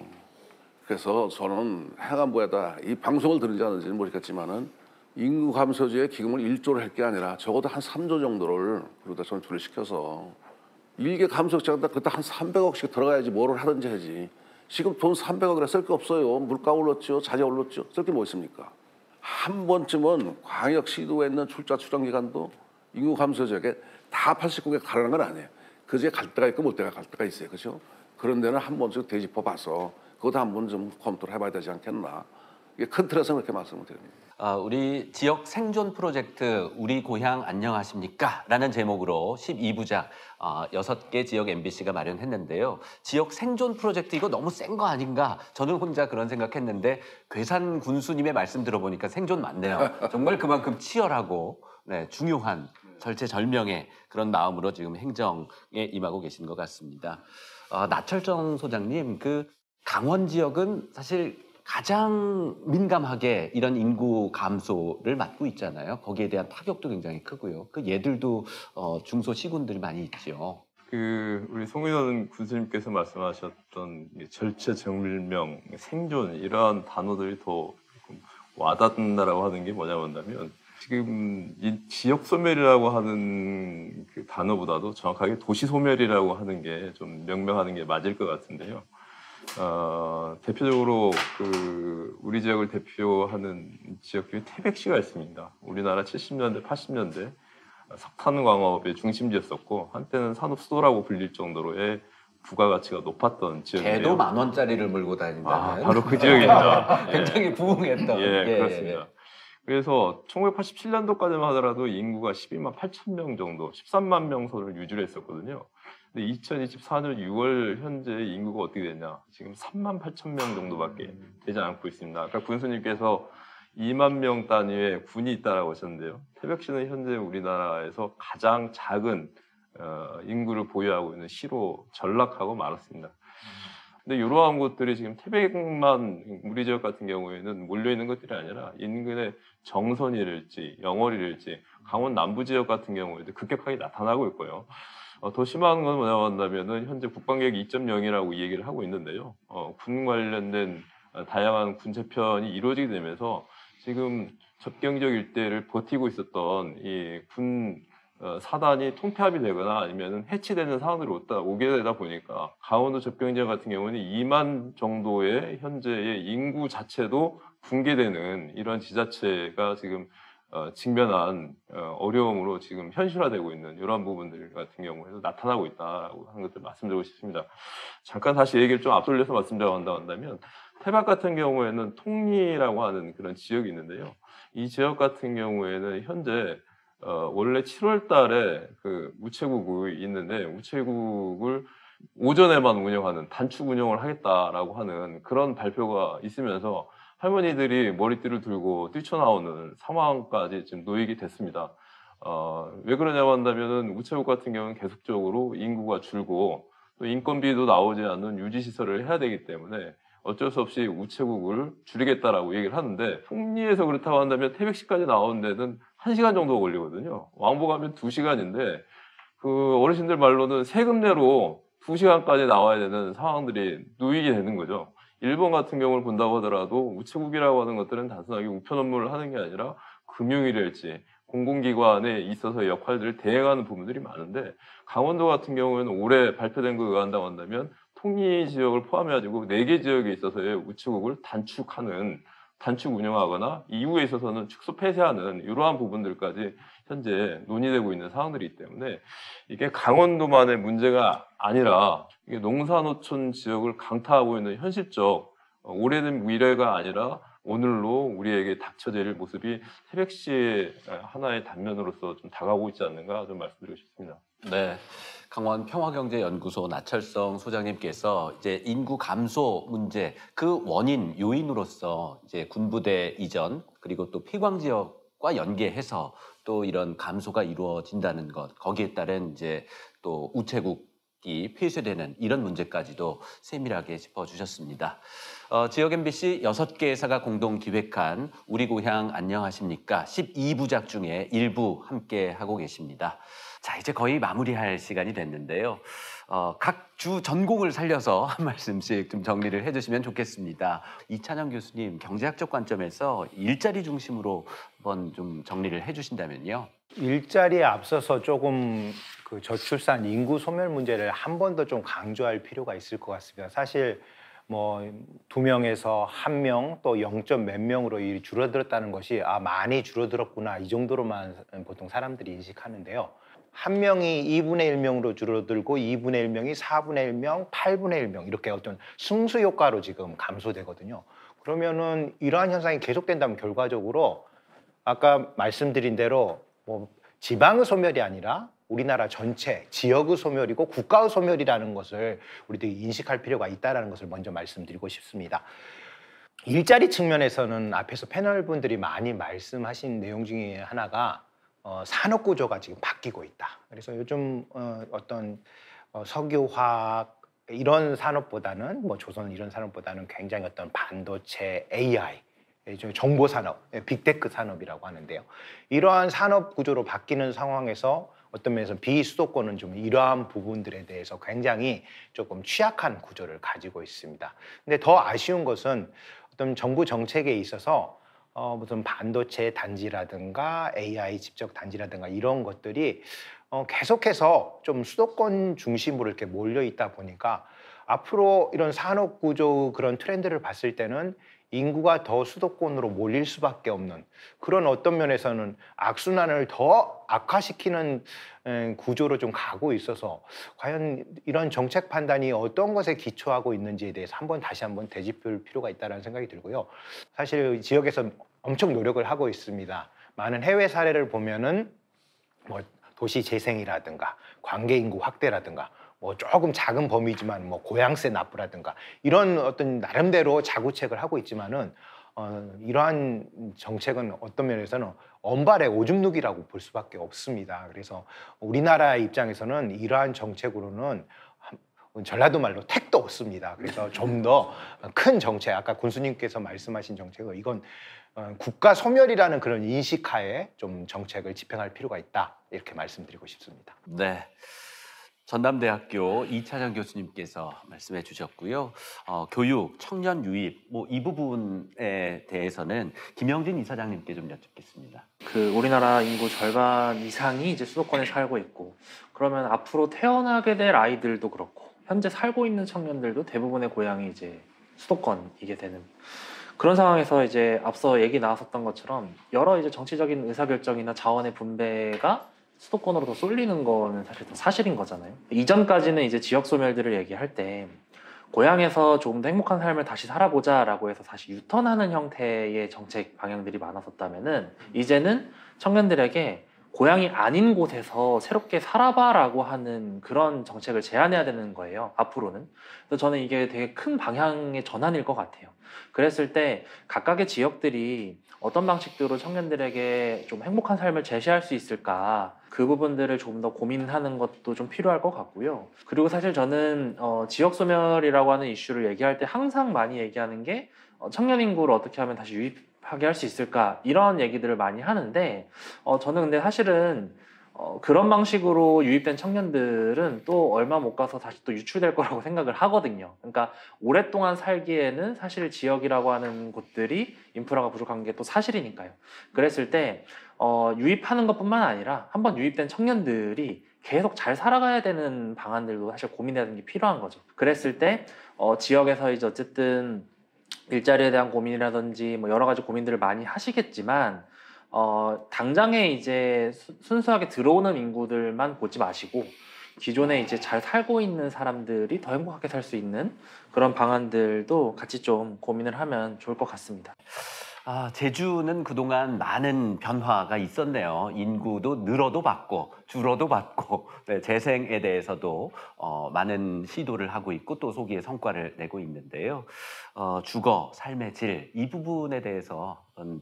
그래서 저는 행안부에다 이 방송을 들은지 안 들은지는 모르겠지만은 인구 감소지에 기금을 일 조를 할 게 아니라 적어도 한 삼 조 정도를 그러다 저는 줄을 시켜서 일개 감소지역에다 그때 한 삼백억씩 들어가야지 뭐를 하든지 해야지. 지금 돈 삼백억이라 쓸 게 없어요. 물가 올랐죠, 자재 올랐죠. 쓸 게 뭐 있습니까? 한 번쯤은 광역 시도에 있는 출자 출장 기간도 인구 감소 지역에 다 팔십구 개 가라는 건 아니에요. 그중에 갈 때가 있고 못 때가 갈 때가 있어요. 그렇죠? 그런 데는 한 번쯤 되짚어 봐서 그것도 한 번 좀 검토를 해봐야 되지 않겠나. 이게 큰 틀에서 그렇게 말씀을 드립니다. 아, 우리 지역 생존 프로젝트 우리 고향 안녕하십니까? 라는 제목으로 십이 부작 어, 여섯 개 지역 엠비씨가 마련했는데요. 지역 생존 프로젝트 이거 너무 센 거 아닌가? 저는 혼자 그런 생각했는데 괴산 군수님의 말씀 들어보니까 생존 맞네요. 정말 그만큼 치열하고 네, 중요한 절체절명의 그런 마음으로 지금 행정에 임하고 계신 것 같습니다. 어, 나철정 소장님, 그 강원 지역은 사실 가장 민감하게 이런 인구 감소를 맞고 있잖아요. 거기에 대한 타격도 굉장히 크고요. 그 얘들도 어, 중소시군들이 많이 있죠. 그 우리 송인원 군수님께서 말씀하셨던 절체절명, 생존 이러한 단어들이 더 와닿는다라고 하는 게 뭐냐면 지금 이 지역 소멸이라고 하는 그 단어보다도 정확하게 도시 소멸이라고 하는 게 좀 명명하는 게 맞을 것 같은데요. 어, 대표적으로 그 우리 지역을 대표하는 지역 중에 태백시가 있습니다. 우리나라 칠십 년대, 팔십 년대 석탄광업의 중심지였었고 한때는 산업 수도라고 불릴 정도로의 부가가치가 높았던 지역이에요. 개도 만 원짜리를 몰고 다닌다는. 아, 바로 그 지역입니다. 굉장히 예. 부흥했던. 예, 예, 그렇습니다. 예. 그래서 천구백팔십칠 년도까지만 하더라도 인구가 십이만 팔천 명 정도, 십삼만 명 선을 유지를 했었거든요. 근데 이천이십사 년 유월 현재 인구가 어떻게 되냐? 지금 삼만 팔천 명 정도밖에 되지 않고 있습니다. 아까 군수님께서 이만 명 단위의 군이 있다라고 하셨는데요. 태백시는 현재 우리나라에서 가장 작은 어, 인구를 보유하고 있는 시로 전락하고 말았습니다. 근데 이러한 곳들이 지금 태백만 우리 지역 같은 경우에는 몰려 있는 것들이 아니라 인근의 정선이랄지 영월이랄지 강원 남부 지역 같은 경우에도 급격하게 나타나고 있고요. 어, 더 심한 건 뭐냐고 한다면은 현재 국방계획 이 점 영이라고 이 얘기를 하고 있는데요. 어, 군 관련된 다양한 군 재편이 이루어지게 되면서 지금 접경지역 일대를 버티고 있었던 이 군 어, 사단이 통폐합이 되거나 아니면 해치되는 상황들이 오다, 오게 되다 보니까 강원도 접경지역 같은 경우는 이만 정도의 현재의 인구 자체도 붕괴되는 이런 지자체가 지금 어, 직면한 어, 어려움으로 지금 현실화되고 있는 이러한 부분들 같은 경우에도 나타나고 있다라고 하는 것들 말씀드리고 싶습니다. 잠깐 다시 얘기를 좀 앞돌려서 말씀드린다고 한다면 태백 같은 경우에는 통리라고 하는 그런 지역이 있는데요. 이 지역 같은 경우에는 현재 어, 원래 칠월 달에 그 우체국이 있는데 우체국을 오전에만 운영하는 단축 운영을 하겠다라고 하는 그런 발표가 있으면서 할머니들이 머리띠를 들고 뛰쳐나오는 상황까지 지금 놓이게 됐습니다. 어, 왜 그러냐고 한다면은 우체국 같은 경우는 계속적으로 인구가 줄고 또 인건비도 나오지 않는 유지시설을 해야 되기 때문에 어쩔 수 없이 우체국을 줄이겠다라고 얘기를 하는데 통리에서 그렇다고 한다면 태백시까지 나오는 데는 한 시간 정도 걸리거든요. 왕복하면 두 시간인데 그 어르신들 말로는 세금 내로 두 시간까지 나와야 되는 상황들이 놓이게 되는 거죠. 일본 같은 경우를 본다고 하더라도 우체국이라고 하는 것들은 단순하게 우편 업무를 하는 게 아니라 금융이랄지 공공기관에 있어서 역할들을 대행하는 부분들이 많은데 강원도 같은 경우에는 올해 발표된 거에 의한다고 한다면 통리 지역을 포함해가지고 네 개 지역에 있어서의 우체국을 단축하는 단축 운영하거나 이후에 있어서는 축소 폐쇄하는 이러한 부분들까지 현재 논의되고 있는 상황들이기 때문에 이게 강원도만의 문제가 아니라 이게 농사노촌 지역을 강타하고 있는 현실적 오래된 미래가 아니라 오늘로 우리에게 닥쳐질 모습이 태백시의 하나의 단면으로서 좀 다가오고 있지 않는가 좀 말씀드리고 싶습니다. 네. 강원 평화경제연구소 나철성 소장님께서 이제 인구 감소 문제 그 원인 요인으로서 이제 군부대 이전 그리고 또 폐광 지역과 연계해서 또 이런 감소가 이루어진다는 것 거기에 따른 이제 또 우체국이 폐쇄되는 이런 문제까지도 세밀하게 짚어주셨습니다. 어, 지역 엠비씨 여섯 개 회사가 공동 기획한 우리 고향 안녕하십니까 십이 부작 중에 일부 함께 하고 계십니다. 자, 이제 거의 마무리할 시간이 됐는데요. 어, 각 주 전공을 살려서 한 말씀씩 좀 정리를 해주시면 좋겠습니다. 이찬영 교수님, 경제학적 관점에서 일자리 중심으로 한번 좀 정리를 해주신다면요. 일자리에 앞서서 조금 그 저출산 인구 소멸 문제를 한 번 더 좀 강조할 필요가 있을 것 같습니다. 사실 뭐 두 명에서 한 명 또 영 점 몇 명으로 일이 줄어들었다는 것이 아 많이 줄어들었구나 이 정도로만 보통 사람들이 인식하는데요. 한 명이 이분의 일 명으로 줄어들고 이분의 일 명이 사분의 일 명, 팔분의 일 명 이렇게 어떤 승수 효과로 지금 감소되거든요. 그러면은 이러한 현상이 계속된다면 결과적으로 아까 말씀드린 대로 뭐 지방의 소멸이 아니라 우리나라 전체 지역의 소멸이고 국가의 소멸이라는 것을 우리들이 인식할 필요가 있다는 것을 먼저 말씀드리고 싶습니다. 일자리 측면에서는 앞에서 패널분들이 많이 말씀하신 내용 중에 하나가 어, 산업 구조가 지금 바뀌고 있다. 그래서 요즘 어, 어떤 어, 석유화학 이런 산업보다는 뭐 조선 이런 산업보다는 굉장히 어떤 반도체, 에이아이, 정보 산업, 빅테크 산업이라고 하는데요. 이러한 산업 구조로 바뀌는 상황에서 어떤 면에서 비수도권은 좀 이러한 부분들에 대해서 굉장히 조금 취약한 구조를 가지고 있습니다. 근데 더 아쉬운 것은 어떤 정부 정책에 있어서 어, 무슨 반도체 단지라든가 에이아이 집적 단지라든가 이런 것들이 어, 계속해서 좀 수도권 중심으로 이렇게 몰려 있다 보니까 앞으로 이런 산업 구조 그런 트렌드를 봤을 때는 인구가 더 수도권으로 몰릴 수밖에 없는 그런 어떤 면에서는 악순환을 더 악화시키는 구조로 좀 가고 있어서 과연 이런 정책 판단이 어떤 것에 기초하고 있는지에 대해서 한번 다시 한번 되짚을 필요가 있다는 생각이 들고요. 사실 지역에서 엄청 노력을 하고 있습니다. 많은 해외 사례를 보면은 뭐 도시 재생이라든가 관계 인구 확대라든가 뭐 조금 작은 범위지만 뭐 고양세 납부라든가 이런 어떤 나름대로 자구책을 하고 있지만은 어, 이러한 정책은 어떤 면에서는 언발의 오줌 누기라고 볼 수밖에 없습니다. 그래서 우리나라 입장에서는 이러한 정책으로는 전라도 말로 택도 없습니다. 그래서 좀 더 큰 정책, 아까 군수님께서 말씀하신 정책은 이건 어, 국가 소멸이라는 그런 인식하에 좀 정책을 집행할 필요가 있다 이렇게 말씀드리고 싶습니다. 네. 전남대학교 이차장 교수님께서 말씀해 주셨고요. 어, 교육, 청년 유입, 뭐 이 부분에 대해서는 김영진 이사장님께 좀 여쭙겠습니다. 그 우리나라 인구 절반 이상이 이제 수도권에 살고 있고, 그러면 앞으로 태어나게 될 아이들도 그렇고 현재 살고 있는 청년들도 대부분의 고향이 이제 수도권이게 되는 그런 상황에서 이제 앞서 얘기 나왔었던 것처럼 여러 이제 정치적인 의사결정이나 자원의 분배가 수도권으로 더 쏠리는 거는 사실 더 사실인 거잖아요. 이전까지는 이제 지역 소멸들을 얘기할 때 고향에서 조금 더 행복한 삶을 다시 살아보자라고 해서 다시 유턴하는 형태의 정책 방향들이 많았었다면은 이제는 청년들에게 고향이 아닌 곳에서 새롭게 살아봐라고 하는 그런 정책을 제안해야 되는 거예요, 앞으로는. 그래서 저는 이게 되게 큰 방향의 전환일 것 같아요. 그랬을 때 각각의 지역들이 어떤 방식으로 청년들에게 좀 행복한 삶을 제시할 수 있을까, 그 부분들을 좀 더 고민하는 것도 좀 필요할 것 같고요. 그리고 사실 저는 어, 지역 소멸이라고 하는 이슈를 얘기할 때 항상 많이 얘기하는 게 어, 청년 인구를 어떻게 하면 다시 유입하게 할 수 있을까, 이런 얘기들을 많이 하는데 어, 저는 근데 사실은 어, 그런 방식으로 유입된 청년들은 또 얼마 못 가서 다시 또 유출될 거라고 생각을 하거든요. 그러니까 오랫동안 살기에는 사실 지역이라고 하는 곳들이 인프라가 부족한 게 또 사실이니까요. 그랬을 때 어, 유입하는 것뿐만 아니라 한번 유입된 청년들이 계속 잘 살아가야 되는 방안들도 사실 고민해야 되는 게 필요한 거죠. 그랬을 때 어, 지역에서 이제 어쨌든 일자리에 대한 고민이라든지 뭐 여러 가지 고민들을 많이 하시겠지만 어, 당장에 이제 수, 순수하게 들어오는 인구들만 보지 마시고 기존에 이제 잘 살고 있는 사람들이 더 행복하게 살 수 있는 그런 방안들도 같이 좀 고민을 하면 좋을 것 같습니다. 아, 제주는 그동안 많은 변화가 있었네요. 인구도 늘어도 봤고 줄어도 봤고, 네, 재생에 대해서도 어, 많은 시도를 하고 있고 또 소기의 성과를 내고 있는데요. 어, 주거, 삶의 질, 이 부분에 대해서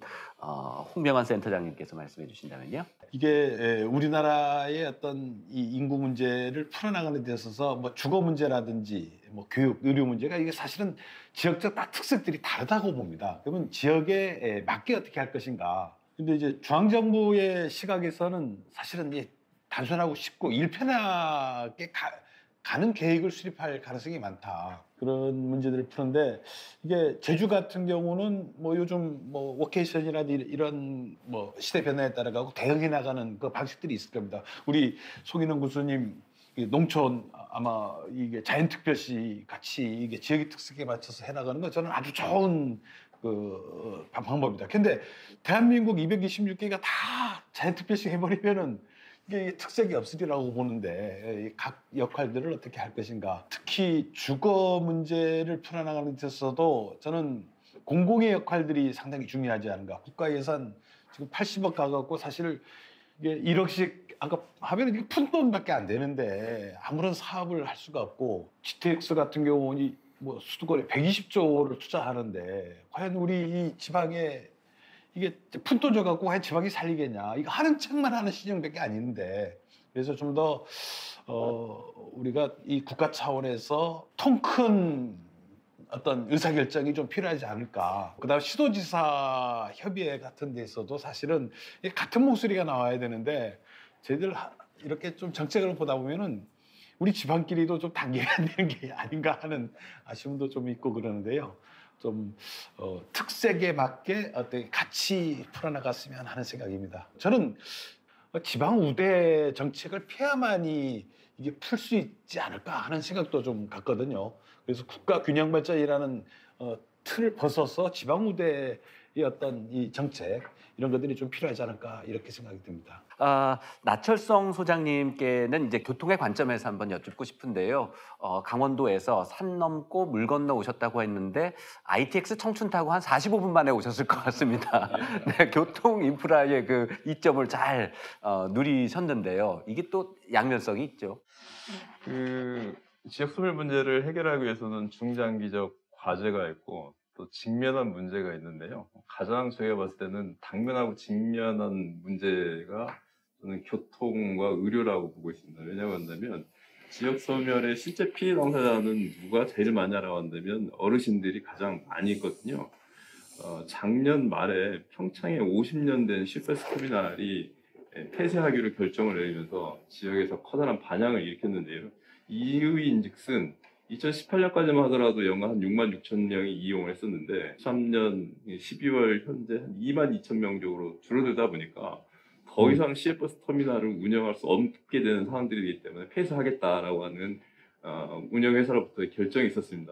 어, 홍명환 센터장님께서 말씀해 주신다면요. 이게 우리나라의 어떤 이 인구 문제를 풀어나가는 데 있어서 뭐 주거 문제라든지 뭐 교육, 의료 문제가 이게 사실은 지역적 다 특색들이 다르다고 봅니다. 그러면 지역에 맞게 어떻게 할 것인가. 근데 이제 중앙정부의 시각에서는 사실은 이게 단순하고 쉽고 일편하게 가, 가는 계획을 수립할 가능성이 많다. 그런 문제들을 푸는데 이게 제주 같은 경우는 뭐 요즘 뭐 워케이션이라든지 이런 뭐 시대 변화에 따라가고 대응해 나가는 그 방식들이 있을 겁니다. 우리 송인원 교수님 농촌 아마 이게 자연특별시 같이 이게 지역의 특색에 맞춰서 해나가는 건 저는 아주 좋은 그 방법입니다. 근데 대한민국 이백이십육 개가 다 자연특별시 해버리면은 이게 특색이 없으리라고 보는데 각 역할들을 어떻게 할 것인가. 특히 주거 문제를 풀어나가는 데 있어서도 저는 공공의 역할들이 상당히 중요하지 않은가. 국가 예산 지금 팔십억 가갖고 사실 이게 일억씩 아까 하면 이게 푼돈밖에 안 되는데 아무런 사업을 할 수가 없고, 지티엑스 같은 경우는 뭐 수도권에 백이십조를 투자하는데 과연 우리 이 지방에 이게 푼돈 줘갖고 왜 지방이 살리겠냐. 이거 하는 척만 하는 시정밖에 아닌데 그래서 좀 더 어, 우리가 이 국가 차원에서 통 큰 어떤 의사결정이 좀 필요하지 않을까. 그다음 시도지사 협의회 같은 데서도 사실은 같은 목소리가 나와야 되는데 저희들 이렇게 좀 정책을 보다 보면은 우리 지방끼리도 좀 당겨야 되는 게 아닌가 하는 아쉬움도 좀 있고 그러는데요. 좀 어, 특색에 맞게 어떤 같이 풀어나갔으면 하는 생각입니다. 저는 지방 우대 정책을 펴야만이 이게 풀 수 있지 않을까 하는 생각도 좀 갖거든요. 그래서 국가 균형 발전이라는 어, 틀을 벗어서 지방 우대의 어떤 이 정책 이런 것들이 좀 필요하지 않을까 이렇게 생각이 듭니다. 아, 나철성 소장님께는 이제 교통의 관점에서 한번 여쭙고 싶은데요. 어, 강원도에서 산 넘고 물 건너 오셨다고 했는데 아이티엑스 청춘 타고 한 사십오 분 만에 오셨을 것 같습니다. 네, 교통 인프라의 그 이점을 잘 어, 누리셨는데요. 이게 또 양면성이 있죠. 그 지역 소멸 문제를 해결하기 위해서는 중장기적 과제가 있고 또 직면한 문제가 있는데요. 가장 저희가 봤을 때는 당면하고 직면한 문제가 저는 교통과 의료라고 보고 있습니다. 왜냐하면 지역 소멸의 실제 피해 당사자는 누가 제일 많이 알아왔냐면 어르신들이 가장 많이 있거든요. 어, 작년 말에 평창에 오십 년 된 시외버스 터미널이 폐쇄하기로 결정을 내리면서 지역에서 커다란 반향을 일으켰는데요. 이유인즉슨 이천십팔 년까지만 하더라도 연간 한 육만 육천 명이 이용을 했었는데 십삼 년 십이월 현재 한 이만 이천 명 정도로 줄어들다 보니까 더 이상 시외버스 터미널을 운영할 수 없게 되는 상황들이기 때문에 폐쇄하겠다라고 하는 어, 운영회사로부터 결정이 있었습니다.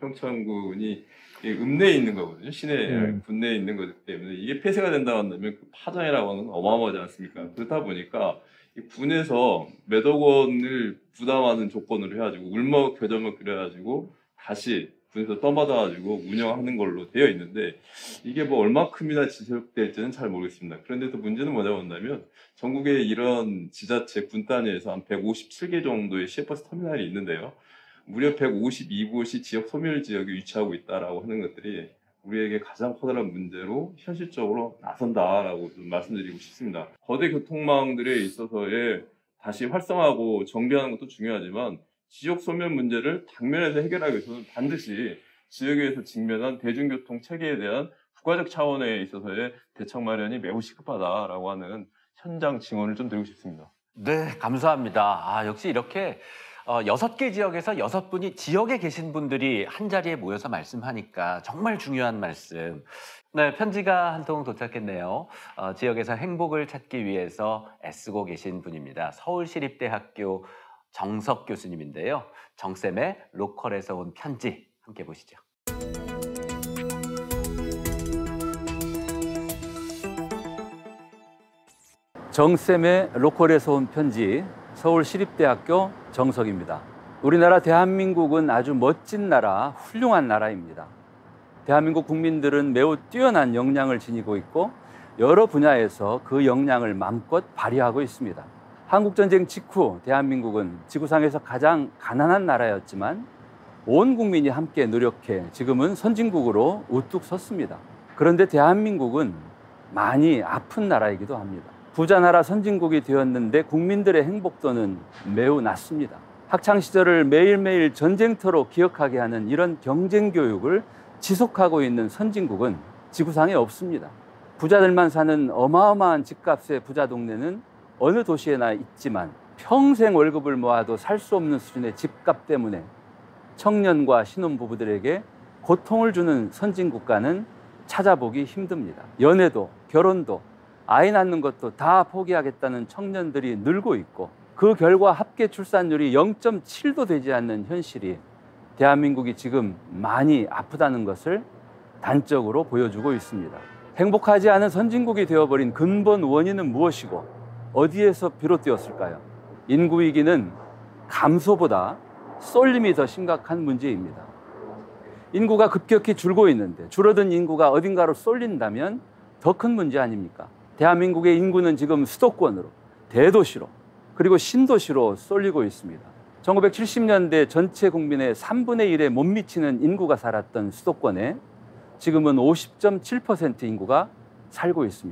평창군이 읍내에 있는 거거든요. 시내 음. 군내에 있는 거기 때문에 이게 폐쇄가 된다고 한다면 그 파장이라고 하는 건 어마어마하지 않습니까? 그렇다 보니까 군에서 몇억 원을 부담하는 조건으로 해가지고 울먹 교정을 그려가지고 다시 군에서 떠받아가지고 운영하는 걸로 되어 있는데 이게 뭐 얼마큼이나 지속될지는 잘 모르겠습니다. 그런데 또 문제는 뭐냐고 한다면 전국에 이런 지자체 군 단위에서 한 백오십칠 개 정도의 시외버스 터미널이 있는데요. 무려 백오십이 곳이 지역 소멸 지역에 위치하고 있다라고 하는 것들이 우리에게 가장 커다란 문제로 현실적으로 나선다라고 좀 말씀드리고 싶습니다. 거대 교통망들에 있어서의 다시 활성화하고 정비하는 것도 중요하지만 지역 소멸 문제를 당면에서 해결하기 위해서는 반드시 지역에서 직면한 대중교통 체계에 대한 국가적 차원에 있어서의 대책 마련이 매우 시급하다라고 하는 현장 증언을 좀 드리고 싶습니다. 네, 감사합니다. 아, 역시 이렇게 어, 여섯 개 지역에서 여섯 분이 지역에 계신 분들이 한 자리에 모여서 말씀하니까 정말 중요한 말씀. 네, 편지가 한 통 도착했네요. 어, 지역에서 행복을 찾기 위해서 애쓰고 계신 분입니다. 서울시립대학교 정석 교수님인데요. 정쌤의 로컬에서 온 편지 함께 보시죠. 정쌤의 로컬에서 온 편지, 서울시립대학교 정석입니다. 우리나라 대한민국은 아주 멋진 나라, 훌륭한 나라입니다. 대한민국 국민들은 매우 뛰어난 역량을 지니고 있고 여러 분야에서 그 역량을 마음껏 발휘하고 있습니다. 한국전쟁 직후 대한민국은 지구상에서 가장 가난한 나라였지만 온 국민이 함께 노력해 지금은 선진국으로 우뚝 섰습니다. 그런데 대한민국은 많이 아픈 나라이기도 합니다. 부자 나라 선진국이 되었는데 국민들의 행복도는 매우 낮습니다. 학창시절을 매일매일 전쟁터로 기억하게 하는 이런 경쟁교육을 지속하고 있는 선진국은 지구상에 없습니다. 부자들만 사는 어마어마한 집값의 부자 동네는 어느 도시에나 있지만 평생 월급을 모아도 살 수 없는 수준의 집값 때문에 청년과 신혼부부들에게 고통을 주는 선진국가는 찾아보기 힘듭니다. 연애도 결혼도 아이 낳는 것도 다 포기하겠다는 청년들이 늘고 있고 그 결과 합계 출산율이 영 점 칠도 되지 않는 현실이 대한민국이 지금 많이 아프다는 것을 단적으로 보여주고 있습니다. 행복하지 않은 선진국이 되어버린 근본 원인은 무엇이고 어디에서 비롯되었을까요? 인구 위기는 감소보다 쏠림이 더 심각한 문제입니다. 인구가 급격히 줄고 있는데 줄어든 인구가 어딘가로 쏠린다면 더 큰 문제 아닙니까? 대한민국의 인구는 지금 수도권으로, 대도시로, 그리고 신도시로 쏠리고 있습니다. 천구백칠십 년대 전체 국민의 삼분의 일에 못 미치는 인구가 살았던 수도권에 지금은 오십 점 칠 퍼센트 인구가 살고 있습니다.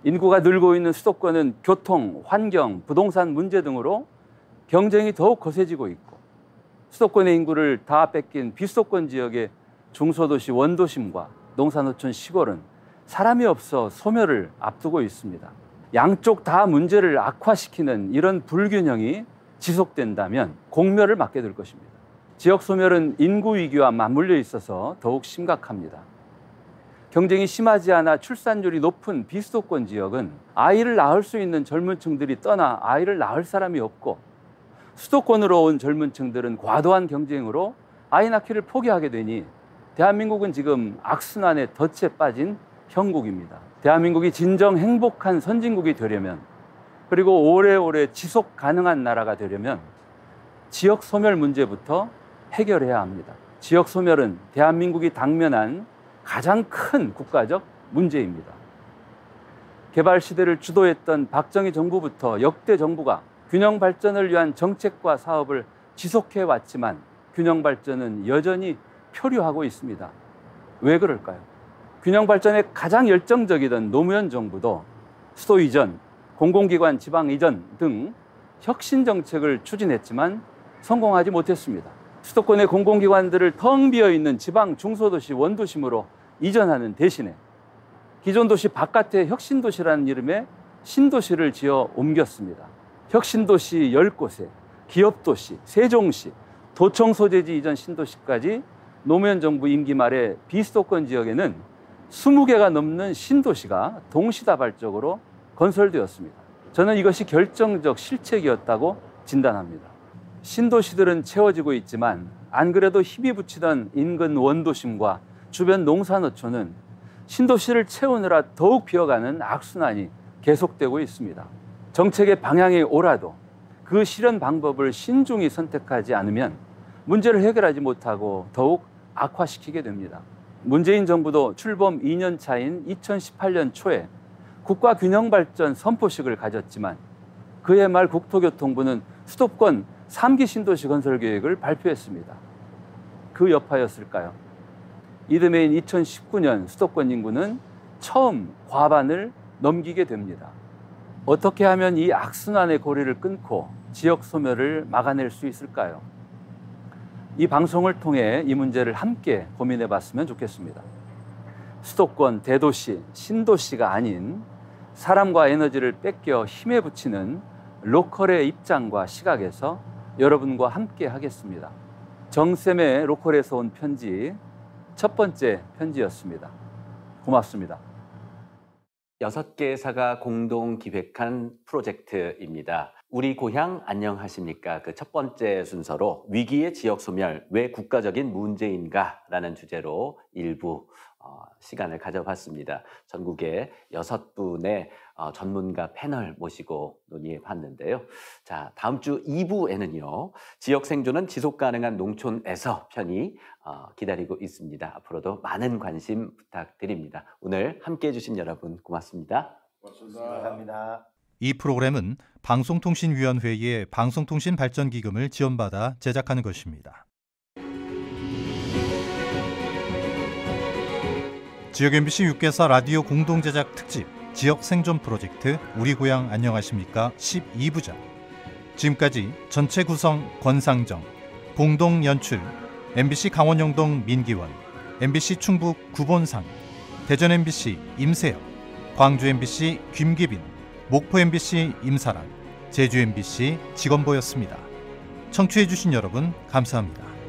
인구가 늘고 있는 수도권은 교통, 환경, 부동산 문제 등으로 경쟁이 더욱 거세지고 있고 수도권의 인구를 다 뺏긴 비수도권 지역의 중소도시 원도심과 농사노촌 시골은 사람이 없어 소멸을 앞두고 있습니다. 양쪽 다 문제를 악화시키는 이런 불균형이 지속된다면 공멸을 맞게 될 것입니다. 지역 소멸은 인구 위기와 맞물려 있어서 더욱 심각합니다. 경쟁이 심하지 않아 출산율이 높은 비수도권 지역은 아이를 낳을 수 있는 젊은 층들이 떠나 아이를 낳을 사람이 없고 수도권으로 온 젊은 층들은 과도한 경쟁으로 아이 낳기를 포기하게 되니 대한민국은 지금 악순환의 덫에 빠진 형국입니다. 대한민국이 진정 행복한 선진국이 되려면 그리고 오래오래 지속 가능한 나라가 되려면 지역 소멸 문제부터 해결해야 합니다. 지역 소멸은 대한민국이 당면한 가장 큰 국가적 문제입니다. 개발 시대를 주도했던 박정희 정부부터 역대 정부가 균형 발전을 위한 정책과 사업을 지속해 왔지만 균형 발전은 여전히 표류하고 있습니다. 왜 그럴까요? 균형 발전에 가장 열정적이던 노무현 정부도 수도 이전, 공공기관 지방 이전 등 혁신 정책을 추진했지만 성공하지 못했습니다. 수도권의 공공기관들을 텅 비어있는 지방 중소도시 원도심으로 이전하는 대신에 기존 도시 바깥에 혁신도시라는 이름의 신도시를 지어 옮겼습니다. 혁신도시 열 곳에 기업도시, 세종시, 도청 소재지 이전 신도시까지 노무현 정부 임기 말에 비수도권 지역에는 스무 개가 넘는 신도시가 동시다발적으로 건설되었습니다. 저는 이것이 결정적 실책이었다고 진단합니다. 신도시들은 채워지고 있지만 안 그래도 힘이 붙이던 인근 원도심과 주변 농사노촌은 신도시를 채우느라 더욱 비어가는 악순환이 계속되고 있습니다. 정책의 방향이 옳아도 그 실현 방법을 신중히 선택하지 않으면 문제를 해결하지 못하고 더욱 악화시키게 됩니다. 문재인 정부도 출범 이 년 차인 이천십팔 년 초에 국가균형발전 선포식을 가졌지만 그해 말 국토교통부는 수도권 삼 기 신도시 건설 계획을 발표했습니다. 그 여파였을까요? 이듬해인 이천십구 년 수도권 인구는 처음 과반을 넘기게 됩니다. 어떻게 하면 이 악순환의 고리를 끊고 지역 소멸을 막아낼 수 있을까요? 이 방송을 통해 이 문제를 함께 고민해 봤으면 좋겠습니다. 수도권, 대도시, 신도시가 아닌 사람과 에너지를 뺏겨 힘에 붙이는 로컬의 입장과 시각에서 여러분과 함께 하겠습니다. 정쌤의 로컬에서 온 편지, 첫 번째 편지였습니다. 고맙습니다. 여섯 개 사가 공동 기획한 프로젝트입니다. 우리 고향 안녕하십니까? 그 첫 번째 순서로 위기의 지역 소멸, 왜 국가적인 문제인가? 라는 주제로 일부 어, 시간을 가져봤습니다. 전국에 여섯 분의 어, 전문가 패널 모시고 논의해 봤는데요. 자, 다음 주 이 부에는요. 지역 생존은 지속 가능한 농촌에서 편이 어, 기다리고 있습니다. 앞으로도 많은 관심 부탁드립니다. 오늘 함께해 주신 여러분 고맙습니다. 고맙습니다. 감사합니다. 이 프로그램은 방송통신위원회의 방송통신발전기금을 지원받아 제작하는 것입니다. 지역 엠비씨 육 개사 라디오 공동제작 특집 지역 생존 프로젝트 우리 고향 안녕하십니까 십이 부작. 지금까지 전체 구성 권상정, 공동 연출 엠비씨 강원 영동 민기원, 엠비씨 충북 구본상, 대전 엠비씨 임세혁, 광주 엠비씨 김기빈, 목포 엠비씨 임사랑, 제주 엠비씨 직원보였습니다. 청취해주신 여러분 감사합니다.